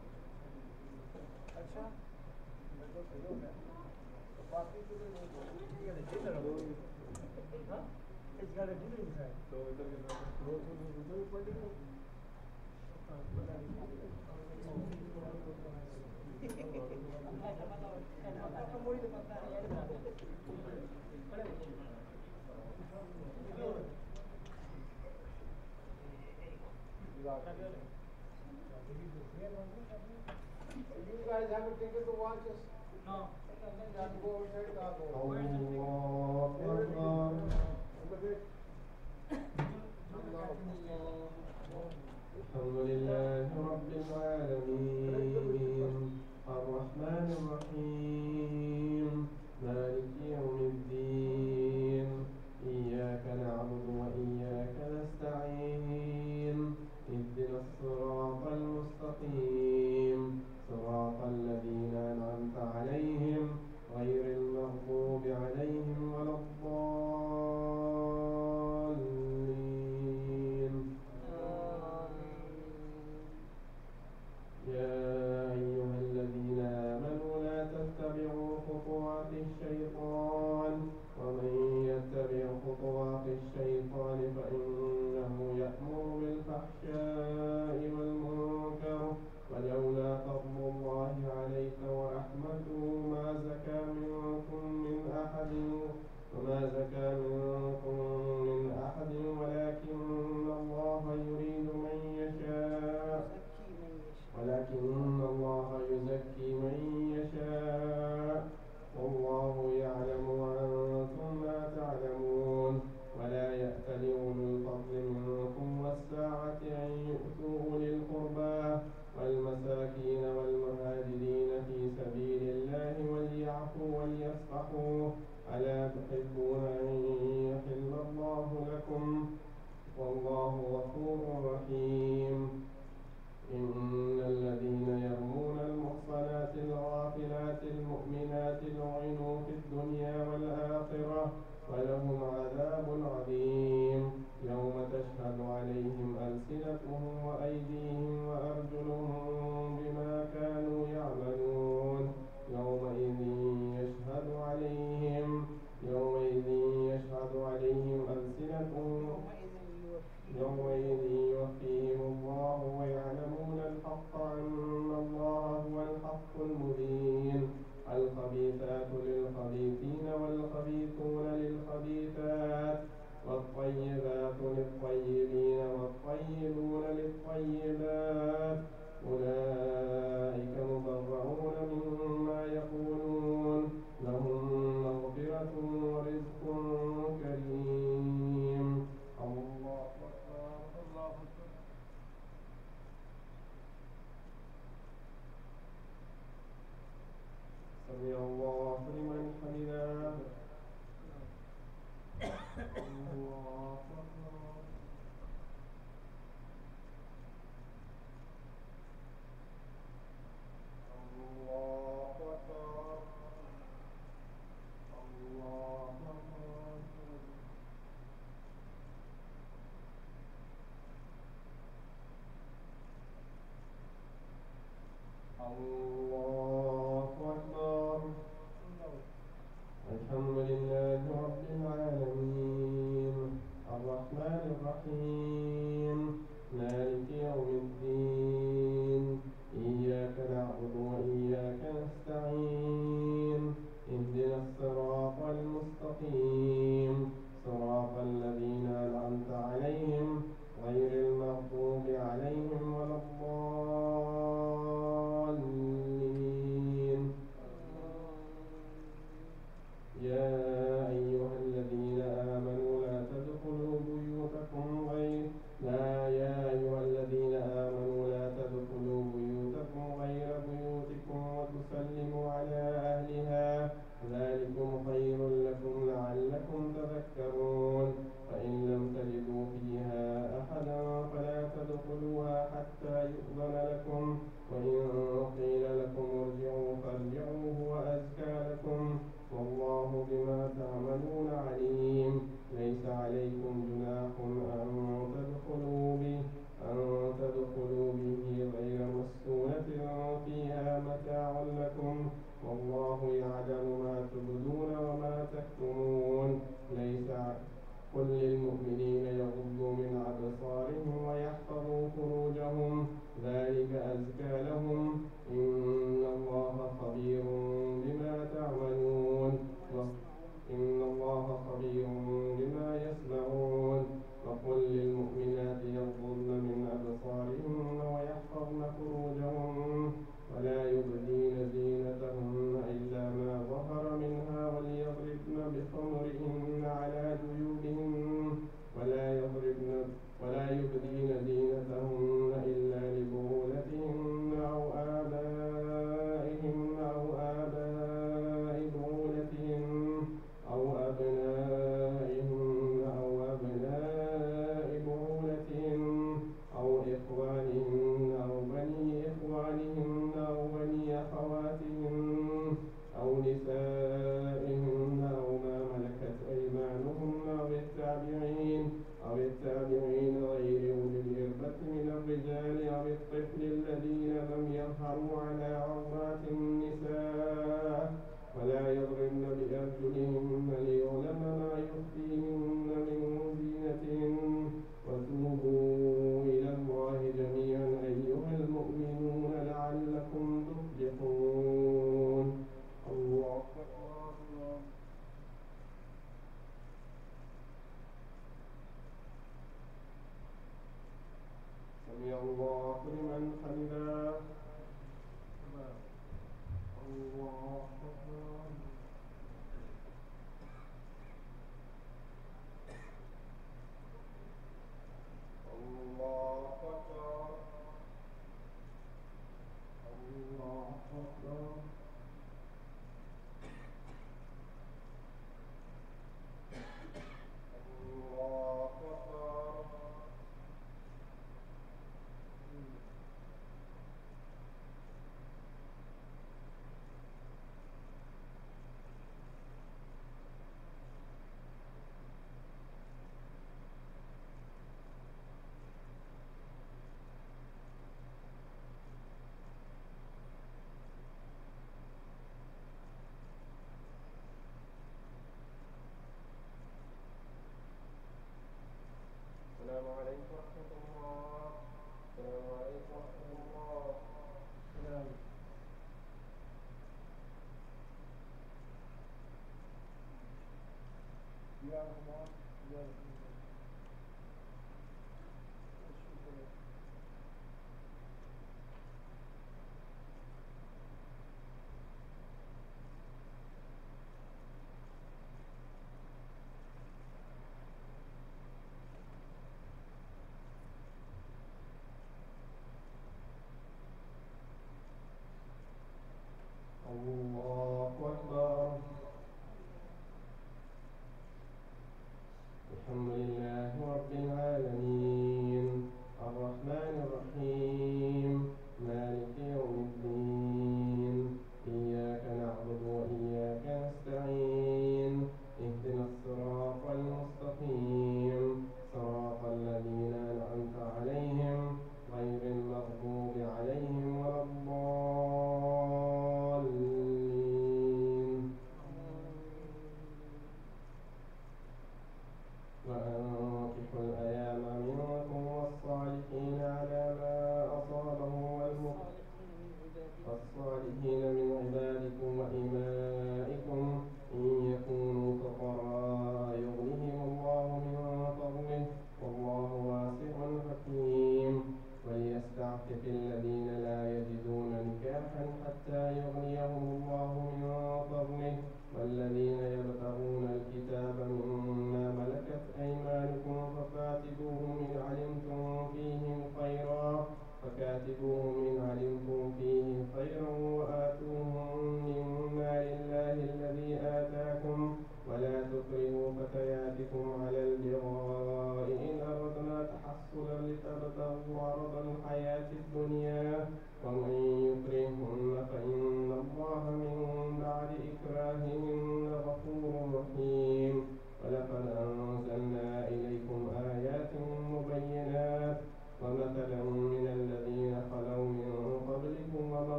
अच्छा बाकी तो तो इधर के You guys have a ticket to watch us? No. You have to go outside the door. الحمد لله رب العالمين الرحمن الرحيم مالك يوم الدين إياك نعبد وإياك نستعين اهدنا الصراط المستقيم صراط الذين أنعمت عليهم غير المغضوب عليهم ولا الضالين يا أيها الذين آمنوا لا تتبعوا خطوات الشيطان ومن يتبع خطوات الشيطان فإنه يأمر بالفحشاء والمنكر ولولا فضل الله عليك ورحمته ما زكى منكم من أحد وما زكى منكم من أحد ولكن الله يريد من يشاء ولكن الله يزكي من يشاء والله يعلم وأنتم لا تعلمون ولا يأتل أولو الفضل منكم والساعة أن يؤتوا أولي القربى والمساكين والمهاجرين في سبيل الله وليعفوا وليصفحوا ألا تحبون أن يحل الله لكم والله غفور رحيم إن الذين يرمون المحصنات الغافلات المؤمنات لعنوا في الدنيا والآخرة ولهم عذاب عظيم يوم تشهد عليهم ألسنتهم وأيديهم وأرجلهم بما كانوا يعملون يومئذ يشهد عليهم يومئذ يشهد عليهم ألسنتهم يومئذ يوفيهم الله ويعلمون الحق أن الله هو الحق المبين الخبيثات للخبيثين والخبيثون للخبيثات والطيبات للطيبين والطيبون للطيبات أولئك مبرؤون مما يقولون لهم مغفرة ورزق كريم الله أكبر الله أكبر سمع الله لمن حمده الله أكبر الله أكبر الله أكبر الله أكبر وتسلموا على أهلها، ذلكم خير لكم لعلكم تذكرون. فإن لم تجدوا فيها أحدا فلا تدخلوها حتى يؤذن لكم، وإن قيل لكم ارجعوا فارجعوا هو أزكى لكم، والله بما تعملون عليم. ليس عليكم جناح أن تدخلوا به أن تدخلوا به غير مسكونة فيها متاع لكم، والله يعلم ما تبدون وما تكتمون. ليس قل للمؤمنين يغضوا من أبصارهم ويحفظوا فروجهم، ذلك أزكى لهم، إن الله خبير بما تعملون إن الله خبير بما يصنعون. وقل للمؤمنات يغضن من أبصارهن ويحفظن فروجهن ولا يبدين زينتهن إلا ما ظهر منها، وليضربن بخمرهن على جيوبهن ولا يضربن ولا يبدين زينتهن إلا لبعولتهن أو آبائهن أو آباء بعولتهن أو أبنائهن أو أبناء بعولتهن أو إخوانهن أو بني إخوانهن أو بني أخواتهن أو نسائهن أو ما ملكت أيمانهن أو التابعين أو التابعين غير أولي الإربة من الرجال أو الطفل الذين لم يظهروا على عورات النساء، ولا يضربن بأرجلهن ليعلم ما يخفيهن من زينتهن. وتوبوا إلى الله جميعا أيها المؤمنون لعلكم تفلحون. الله أكبر. سمع الله لمن حمده. الله أكبر. الله أكبر. الله أكبر. الله أكبر. السلام عليكم ورحمة الله. السلام عليكم ورحمة الله. السلام. يا الله يا الله. الله أكبر. الحمد لله رب العالمين، الرحمن الرحيم، مالك يوم الدين، إياك نعبد وإياك نستعين، اهدنا الصراط المستقيم، صراط الذين أنعمت عليهم غير المغضوب عليهم ولا الضالين.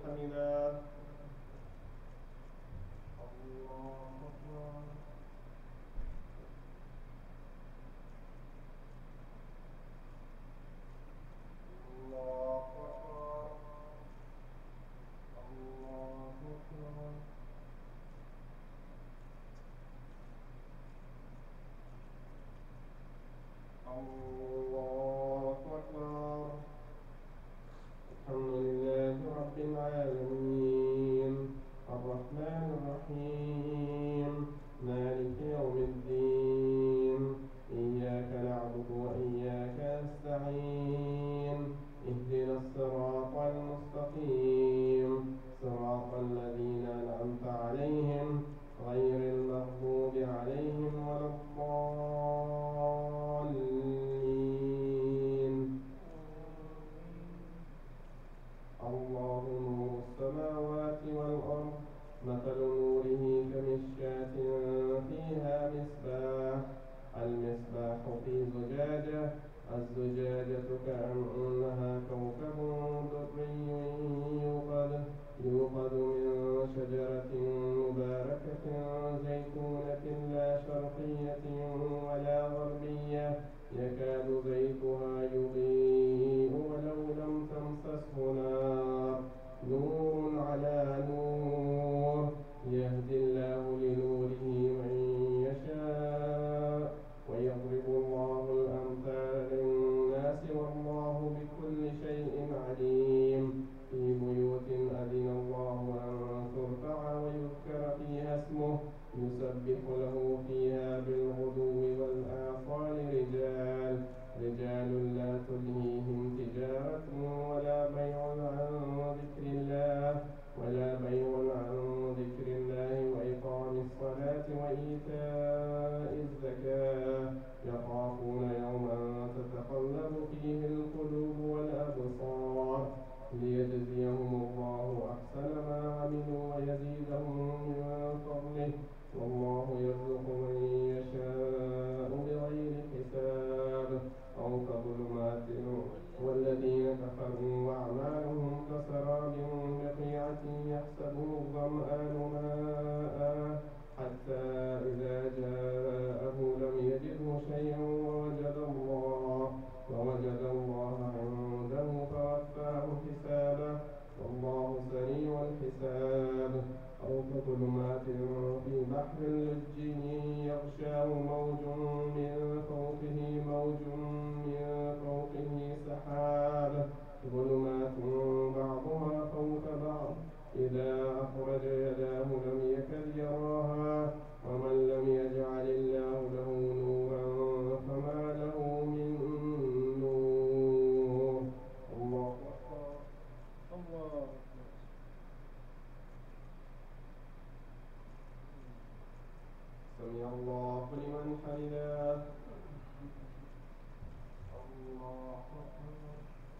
حمده. الله أكبر. الله أكبر. الله أكبر. الله أكبر. الحمد لله رب العالمين الرحمن الرحيم مالك يوم الدين إياك نعبد وإياك نستعين اهدنا الصراط المستقيم صراط الذين أنعمت عليهم غير المغضوب عليهم ولا الضالين. الله نور السماوات والأرض مثل نوره كمشكاة فيها مصباح المصباح في زجاجة الزجاجة كأنها كوكب دري يوقد يوقد من شجرة مباركة زيتونة لا شرقية ولا غربية يكاد زيتها يضيء ولو لم تمسسه نار نور على نور يهدي الله لنوره من يشاء ويضرب الله الأمثال للناس والله بكل شيء عليم. في بيوت أذن الله أن ترفع ويذكر فيها اسمه يسبح له فيها بالغدو والآصال رجال رجال لا تلهيهم تجارة ولا بيع عن ذكر الله ولا بيع عن ذكر الله وإقام الصلاة وإيتاء الزكاة يخافون يوما تتقلب فيه القلوب والأبصار ليجزيهم الله أحسن ما عملوا ويزيدهم من فضله والله يرزق من يشاء بغير حساب. أو كظلمات والذين كفروا وأعمالهم كسراب بقيعة يحسبه الظمآن ماء حتى إذا جاءه لم يجده شيئا ووجد الله ووجد الله عنده فوفاه حسابه والله سريع الحساب. أو كظلمات في بحر لجي يغشاه موج من فوقه موج من فوقه سحاب ظلمات بعضها فوق بعض إذا أخرج يداه لم يكد يراها ومن لم يجعل الله له نورا فما له من نور. الله أكبر. الله سمع الله لمن حمده. الله أكبر.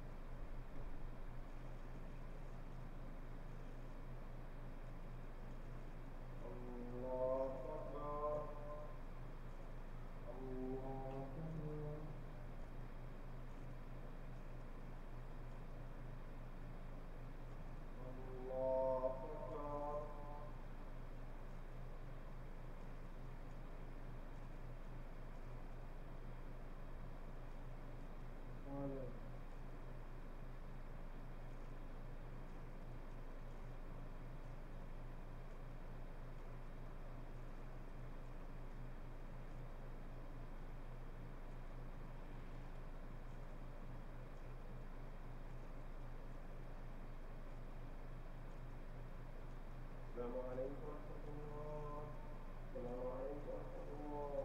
الله أكبر. الله أكبر. الله أكبر. السلام عليكم ورحمة الله. السلام عليكم ورحمة الله.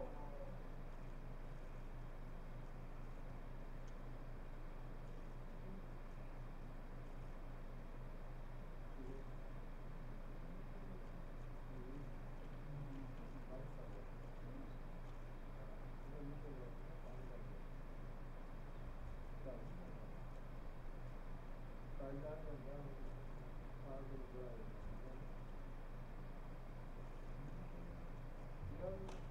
Thank you.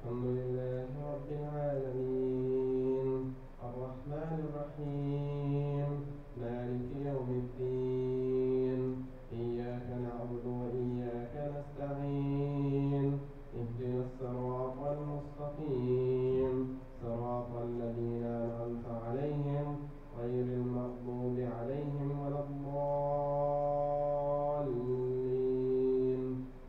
الحمد لله رب العالمين الرحمن الرحيم مالك يوم الدين إياك نعبد وإياك نستعين اهدنا الصراط المستقيم صراط الذين أنعمت عليهم غير المغضوب عليهم ولا الضالين.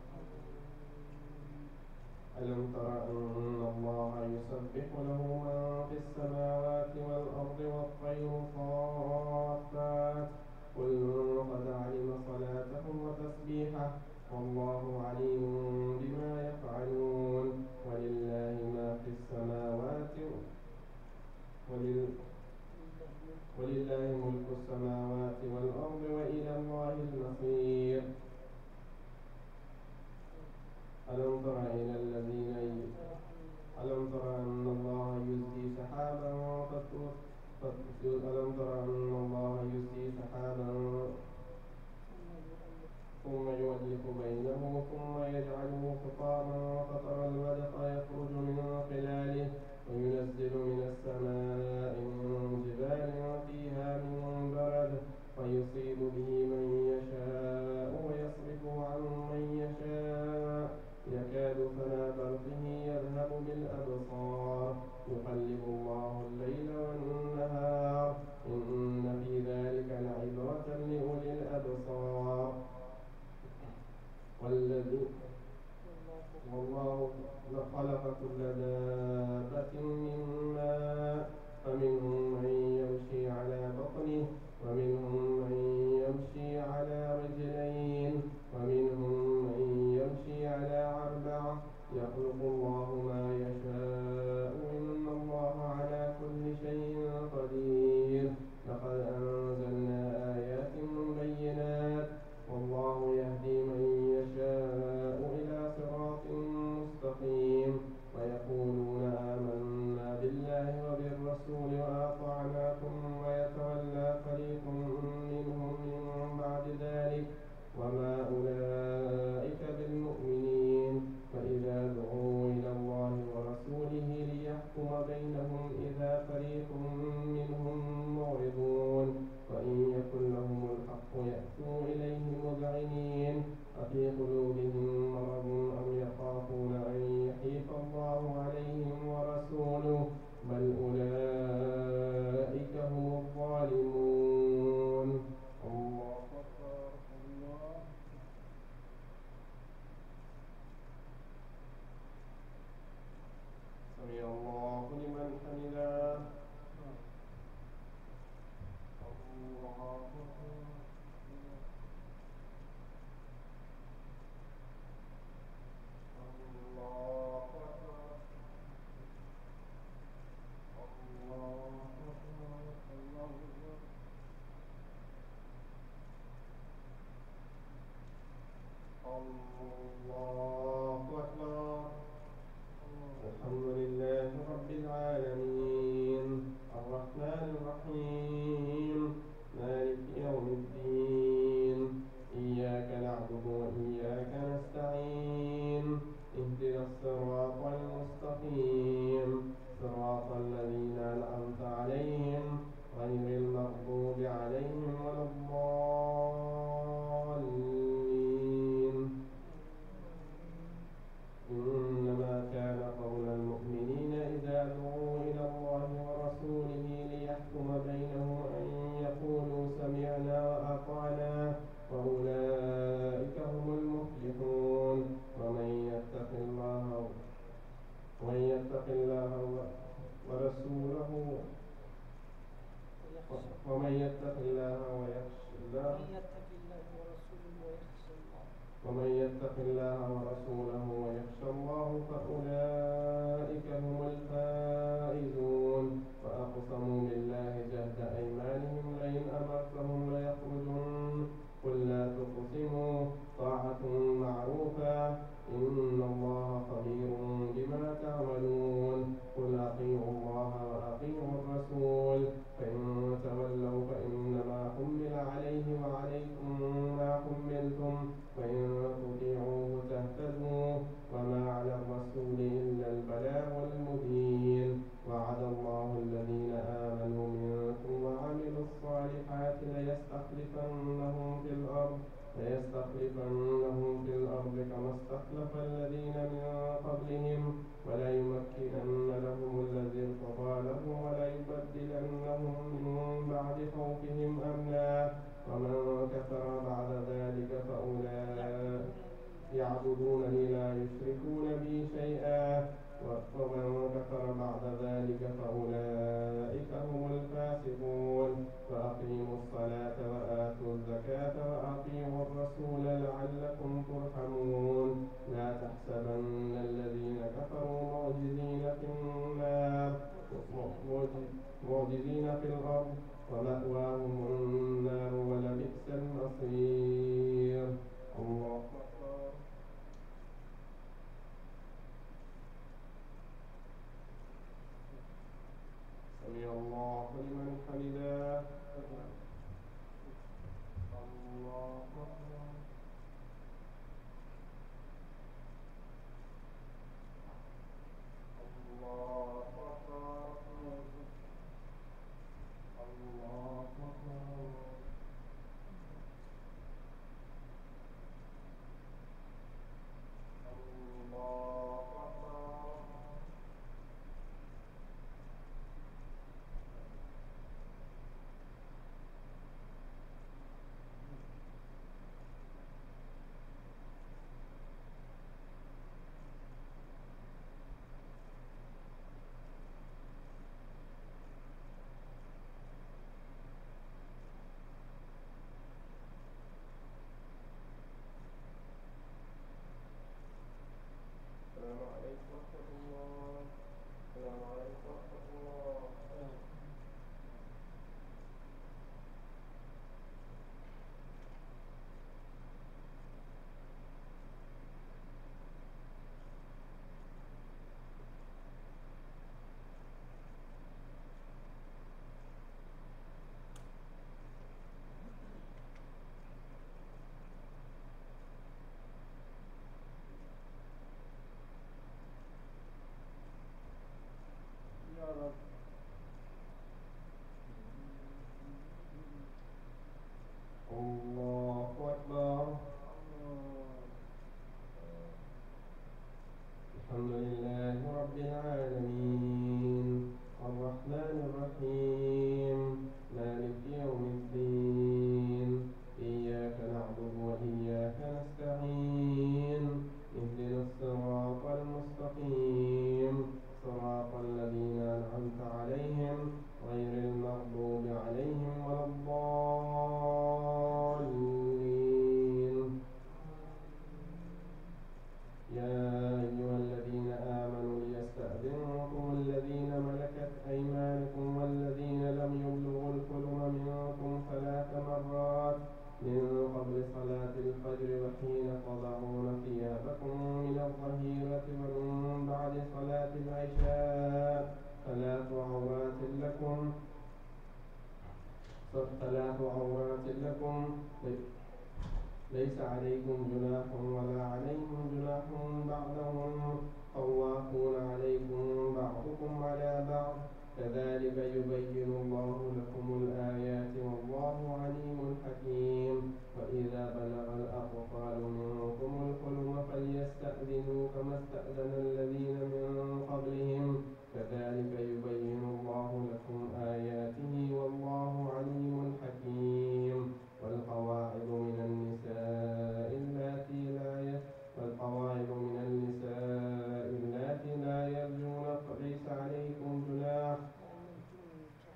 ألم تر أن الله يسبح له من في السماوات والأرض والطير صافات كل قد علم صلاته وتسبيحه والله عليم بما يفعلون ولله ما في السماوات ولل ولله ملك السماوات والأرض وإلى الله المصير. ألم تر إلى الذين ألم تر أن الله يزجي سحابا ألم تر أن الله يزجي سحابا ثم يؤلف بينه ثم يجعله حطاما فترى الودق يخرج من خلاله وينزل من السماء من جبال فيها من برد فيصيب به من يشاء ويصرفه عن من يشاء يكاد سنا برقه يذهب بالأبصار يقلب الله الليل والنهار إن في ذلك لعبرة لأولي الأبصار. والذي والله خلق كل دابة من ماء فمنهم من يمشي على بطنه ومنهم من يمشي على رجلين ومنهم من يمشي على أربعة يخلق الله ما يشاء إن الله على كل شيء قدير. لقد أنزلنا آيات بينات والله يهدي من يشاء إلى صراط مستقيم ويقولون آمنا بالله وبالرسول وأطعنا ثم يتولى فريق منهم من بعد ذلك وما أولئك بالمؤمنين فإذا دعوا إلى الله ورسوله ليحكم بينهم إذا فريق منهم معرضون وإن يكن لهم الحق يأتوا إليه مذعنين أفي قلوبهم مرض أم يخافون أن يحيف الله عليهم ورسوله بل أولئك هم الظالمون. الله أكبر الله. سمع الله لمن حمده. الله أكبر. الله أكبر. الله أكبر. الله أكبر. الله أكبر. الحمد لله رب العالمين الرحمن الرحيم مالك يوم الدين إياك نعبد وإياك نستعين اهدنا الصراط المستقيم صراط الذين أنعمت عليهم غير المغضوب عليهم ولا الضالين. إنما كان قول المؤمنين إذا دعوا إلى الله ورسوله ليحكم بينهم أن يقولوا سمعنا وأطعنا وأولئك هم المفلحون. ومن يتق الله ومن يتق الله ورسوله ومن يتق الله ويخشى الله ومن يتق الله ورسوله ويخشى الله فأولئك هم الفائزون. وأقسموا بالله جهد أيمانهم لئن أمرتهم ليخرجن قل لا تقسموا طاعة معروفة إن الله خبير بما تعملون. قل أطيعوا الله وأطيعوا الرسول فإن تولوا فإنما حمل عليه وعليكم ما حملتم وإن تطيعوه تهتدوا وما على الرسول إلا البلاغ المبين. وعد الله الذين آمنوا منكم وعملوا الصالحات ليستخلفنهم في الأرض ليستخلفنهم في الأرض كما استخلف الذين من قبلهم وليمكنن لهم الذي ارتضى لهم وليبدلنهم من بعد خوفهم أمنا. ومن كفر بعد ذلك فأولئك يعبدونني لا يشركون بي شيئا ومن كفر بعد ذلك فأولئك هم الفاسقون. فأقيموا الصلاة وآتوا الزكاة وأطيعوا الرسول لعلكم ترحمون. لا تحسبن الذين كفروا معجزين في النار معجزين في الأرض ومأواهم النار ولبئس المصير. الله أكبر. سمع الله لمن حمده. الله أكبر. الله أكبر. الله أكبر. الله أكبر. السلام عليكم ورحمة الله. السلام عليكم ورحمة الله. يا رب. الله أكبر. الحمد لله رب العالمين الرحمن الرحيم مالك يوم الدين إياك نعبد وإياك نستعين اهدنا الصراط المستقيم صراط الذين أنعمت عليهم غير المغضوب عليهم ولا الضالين. يا أيها الذين آمنوا ليستأذنكم الذين ملكت أيمانكم والذين لم يبلغوا الحلم منكم ثلاث مرات من قبل صلاة الفجر وحين تضعون ثيابكم من الظهيرة ومن بعد صلاة العشاء ثلاث عورات لكم ثلاث عورات لكم ليس عليكم جناح ولا عليهم جناح بعدهم طوافون عليكم بعضكم على بعض كذلك يبين الله لكم الآيات والله عليم حكيم. وإذا بلغ الأطفال منكم الحلم فليستأذنوا كما استأذن الذين من قبلهم كذلك يبين الله لكم آياته والله عليم حكيم. والقواعد من النساء اللاتي لا والقواعد من النساء اللاتي لا يرجون فليس عليكم جناح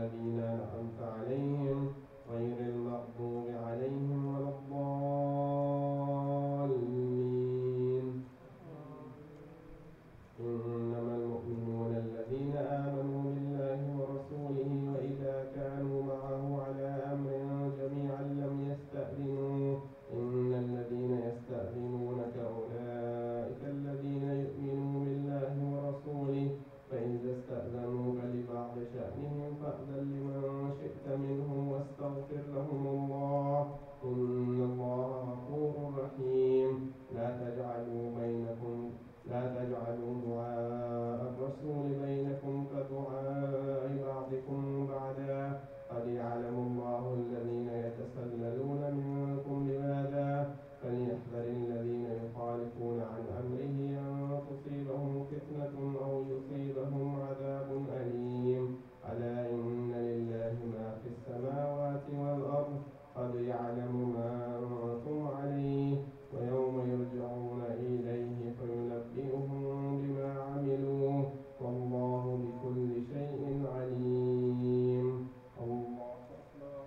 الذين أنعمت عليهم غير المغضوب عليهم ولا الضالين. إنما المؤمنون الذين آمنوا بالله ورسوله وإذا كانوا معه على أمر جميع لم يستأذنوه إن الذين يستأذنونك أولئك الذين يؤمنون بالله ورسوله فإذا استأذنوك لبعض شأنهم فأذن لمن شئت منهم واستغفر لهم الله إن الله غفور رحيم. لا تجعلوا بينكم لا تجعلوا دعاء الرسول بينكم كدعاء بعضكم بعدا قد يعلم الله الذين يتسللون منكم لماذا فليحذر الذين يخالفون عن أمره أن تصيبهم فتنة أو يصيبهم عذاب أليم. ألا إن لله ما في السماوات والأرض قد يعلم ما أنتم عليه ويوم يرجعون إليه فينبئهم بما عملوا والله بكل شيء عليم. الله أكبر.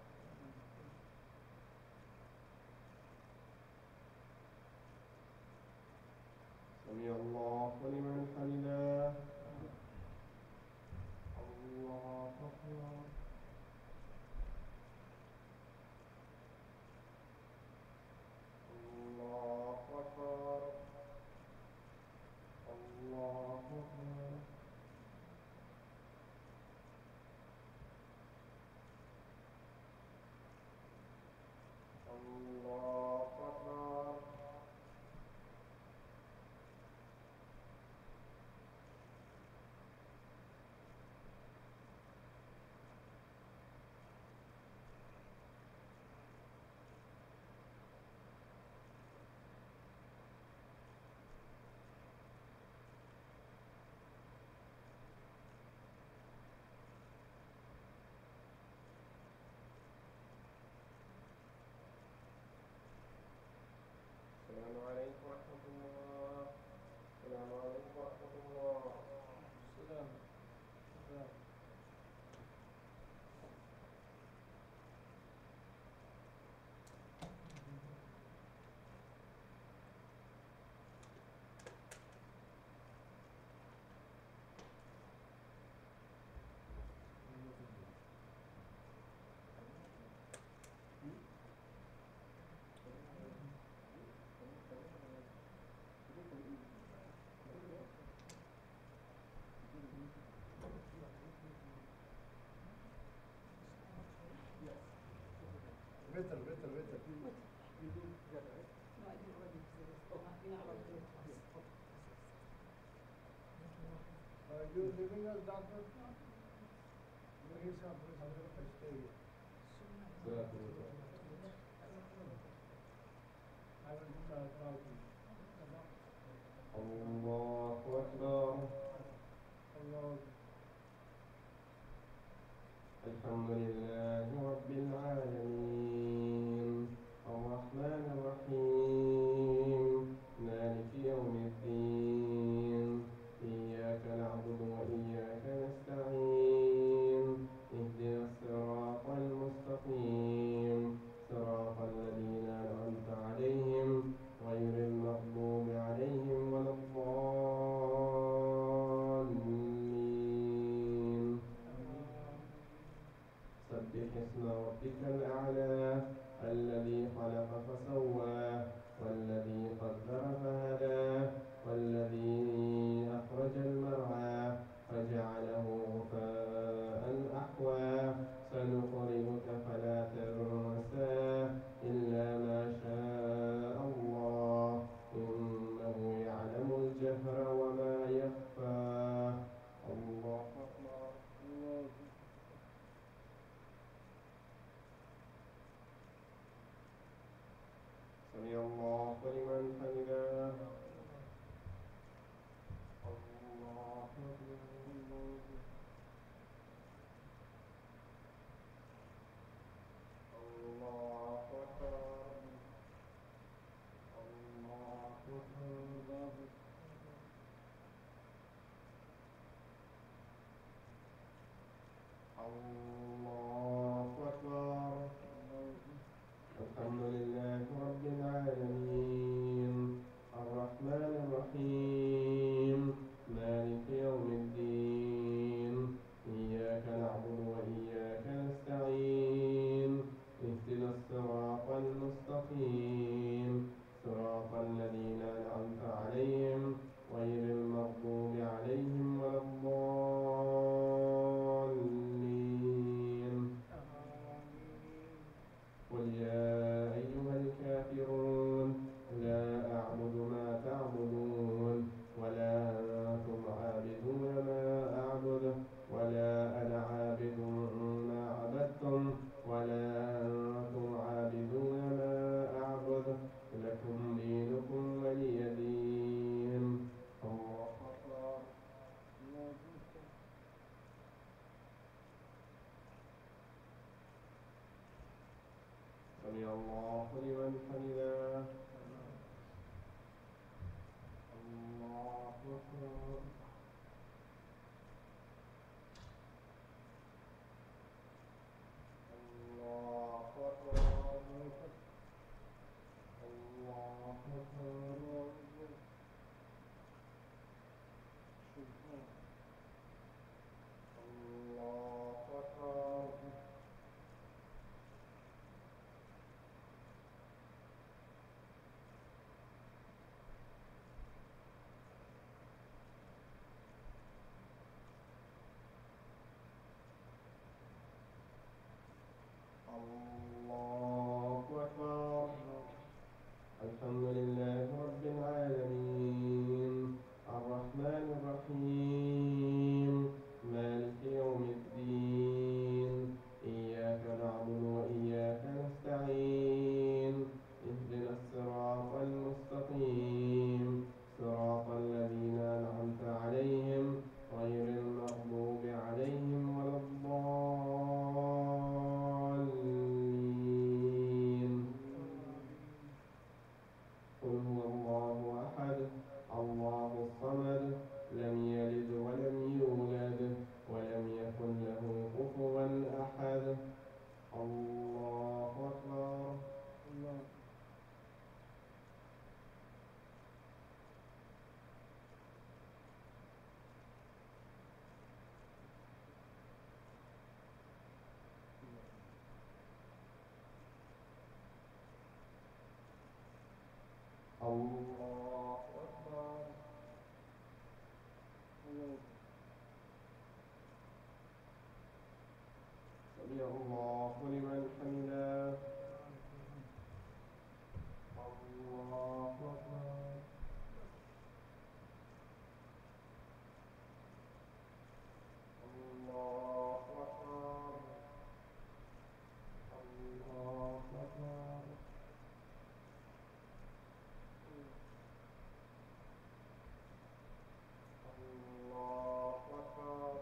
سمع الله لمن حمده. الله أكبر. الله أكبر. الله أكبر. الله أكبر. السلام عليكم ورحمة الله. السلام عليكم ورحمة الله. السلام. السلام. Better, better, better. Uh, you leaving us, doctor? Please, uh, please, I'm going to stay here. I will uh, talk to you. الله أكبر. Allah. الحمد لله رب العالمين الرحمن الرحيم مالك يوم الدين إياك نعبد وإياك نستعين اهدنا الصراط المستقيم صراط الذين أنعمت عليهم غير المغضوب عليهم ولا الضالين. سبح اسم ربك الأعلى الذي خلق فسوى والذي قدر فهدى والذي أخرج المرعى فجعله غثاء أحوى سنقرئك فلا تنسى إلا ما شاء الله إنه يعلم الجهر وما يخفى. الله أكبر. الله سمع الله لمن حمده. الله أكبر. الله أكبر. الله أكبر. الله أكبر. الحمد لله رب العالمين الرحمن الرحيم مالك يوم الدين إياك نعبد وإياك نستعين اهدنا الصراط المستقيم صراط الذين أنعمت عليهم غير المغضوب عليهم ولا الضالين. قل يا أيها الكافرون لا أعبد ما تعبدون ولا أنتم عابدون ما أعبد ولا أنا عابد ما عبدتم ولا أنتم عابدون ما أعبد لكم دينكم ولي دين. الله أكبر. سمع الله لمن حمده. الله أكبر. الله أكبر. الله أكبر. الله أكبر. الله أكبر. الحمد لله رب العالمين الرحمن الرحيم مالك يوم الدين إياك نعبد وإياك نستعين اهدنا الصراط المستقيم صراط الذين أنعمت عليهم غير المغضوب عليهم ولا الضالين. قل هو الله أحد الله الصمد لم يلد ولم يولد ولم يكن له كفوا أحد. الله أكبر. الله أكبر. سمع الله لمن حمده. الله أكبر. الله أكبر. الله أكبر. الله أكبر.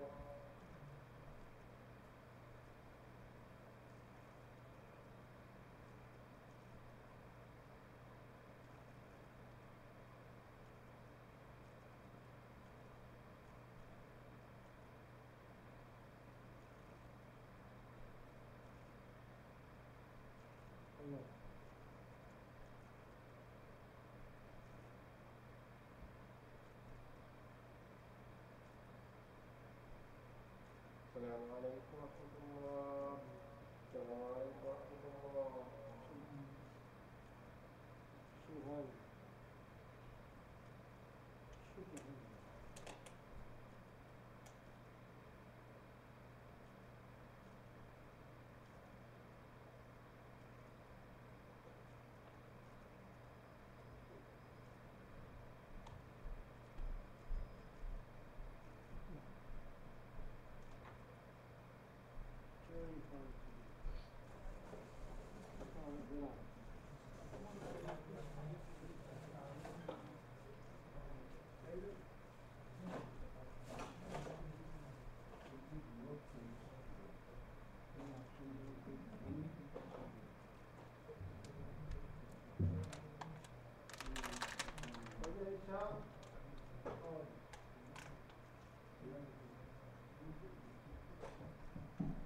السلام عليكم ورحمة الله. السلام عليكم ورحمة الله. شو هذا؟ شو هذا؟ Thank you.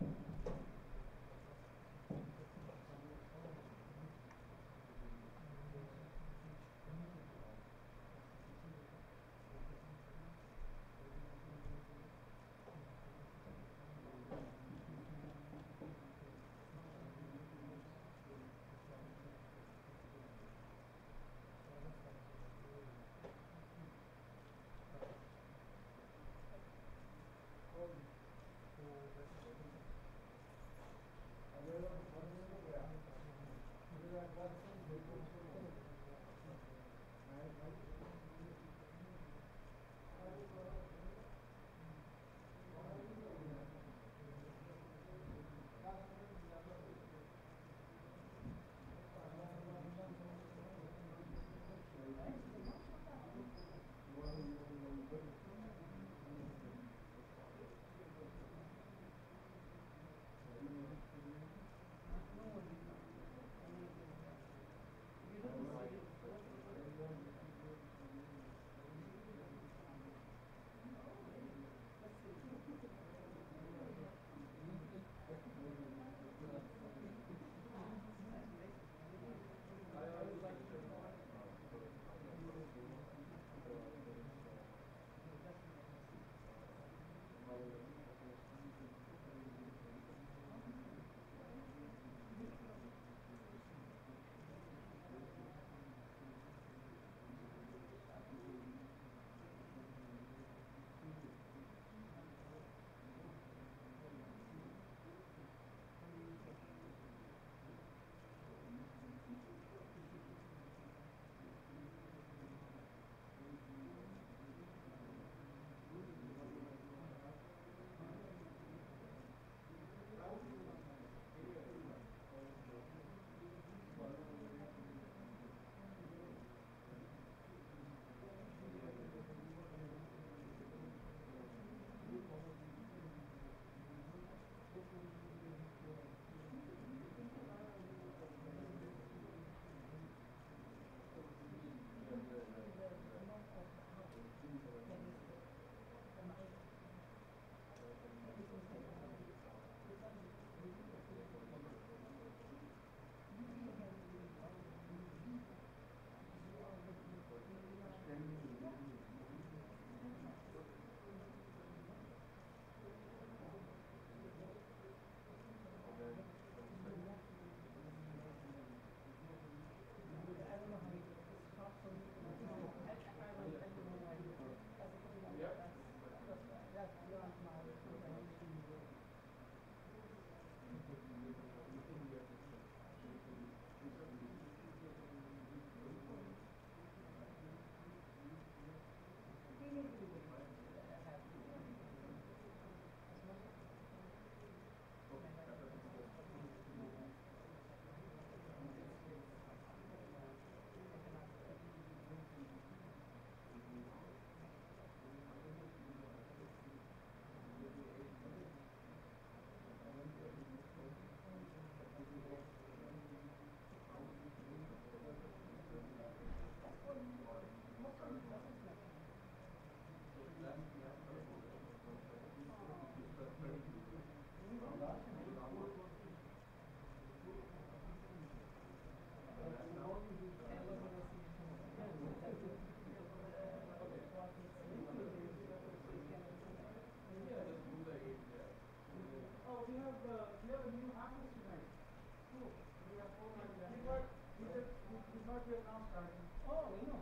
we have a new office tonight. Who? We have four months. He got, he did, he, he's not here now starting. Oh, you know.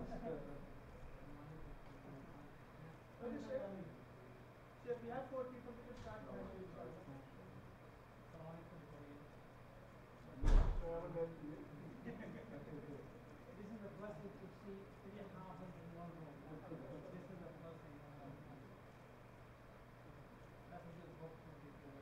What is it? See, if we have four people, we can start. This is a blessing to see three houses in one room. This is a blessing. That's a good book for people.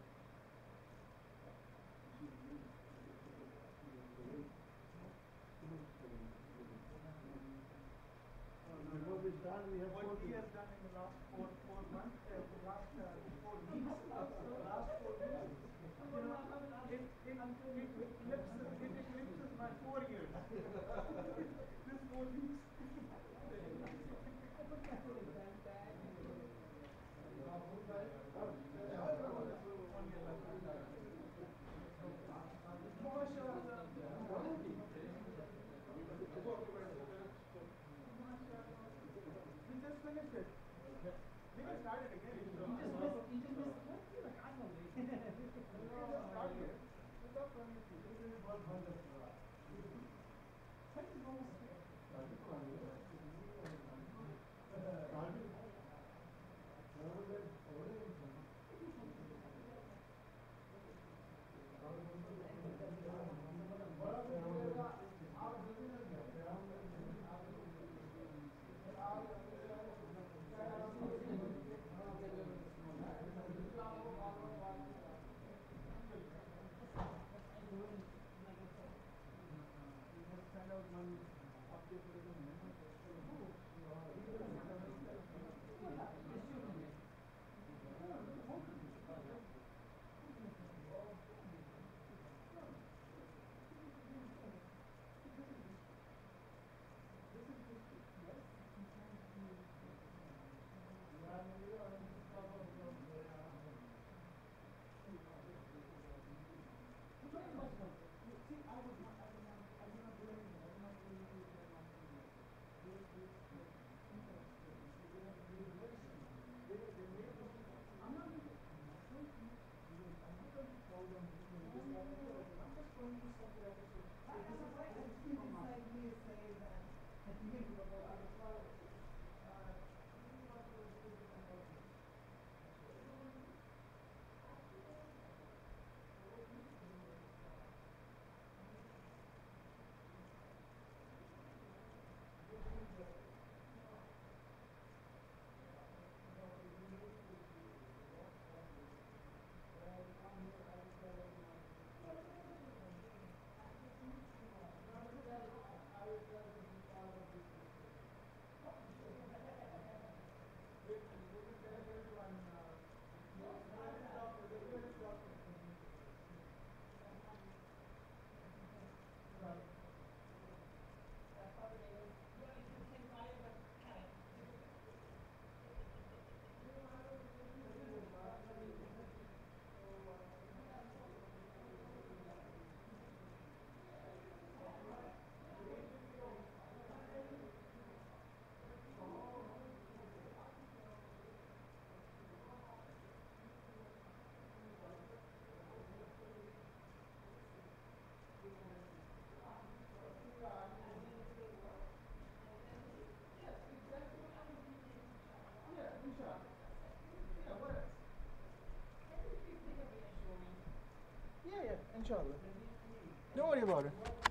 Before we start, we have what he has done in the last four four months, uh, the last uh, four weeks, last four weeks. You know, it it it eclipses it eclipses my four years. This four weeks. We just finished it. We can start it again. You just missed, you just missed, what? You're like, I'm not late. We just started. Without permission. This is one hundred. What is almost Yeah, yeah, inshallah. Don't worry about it.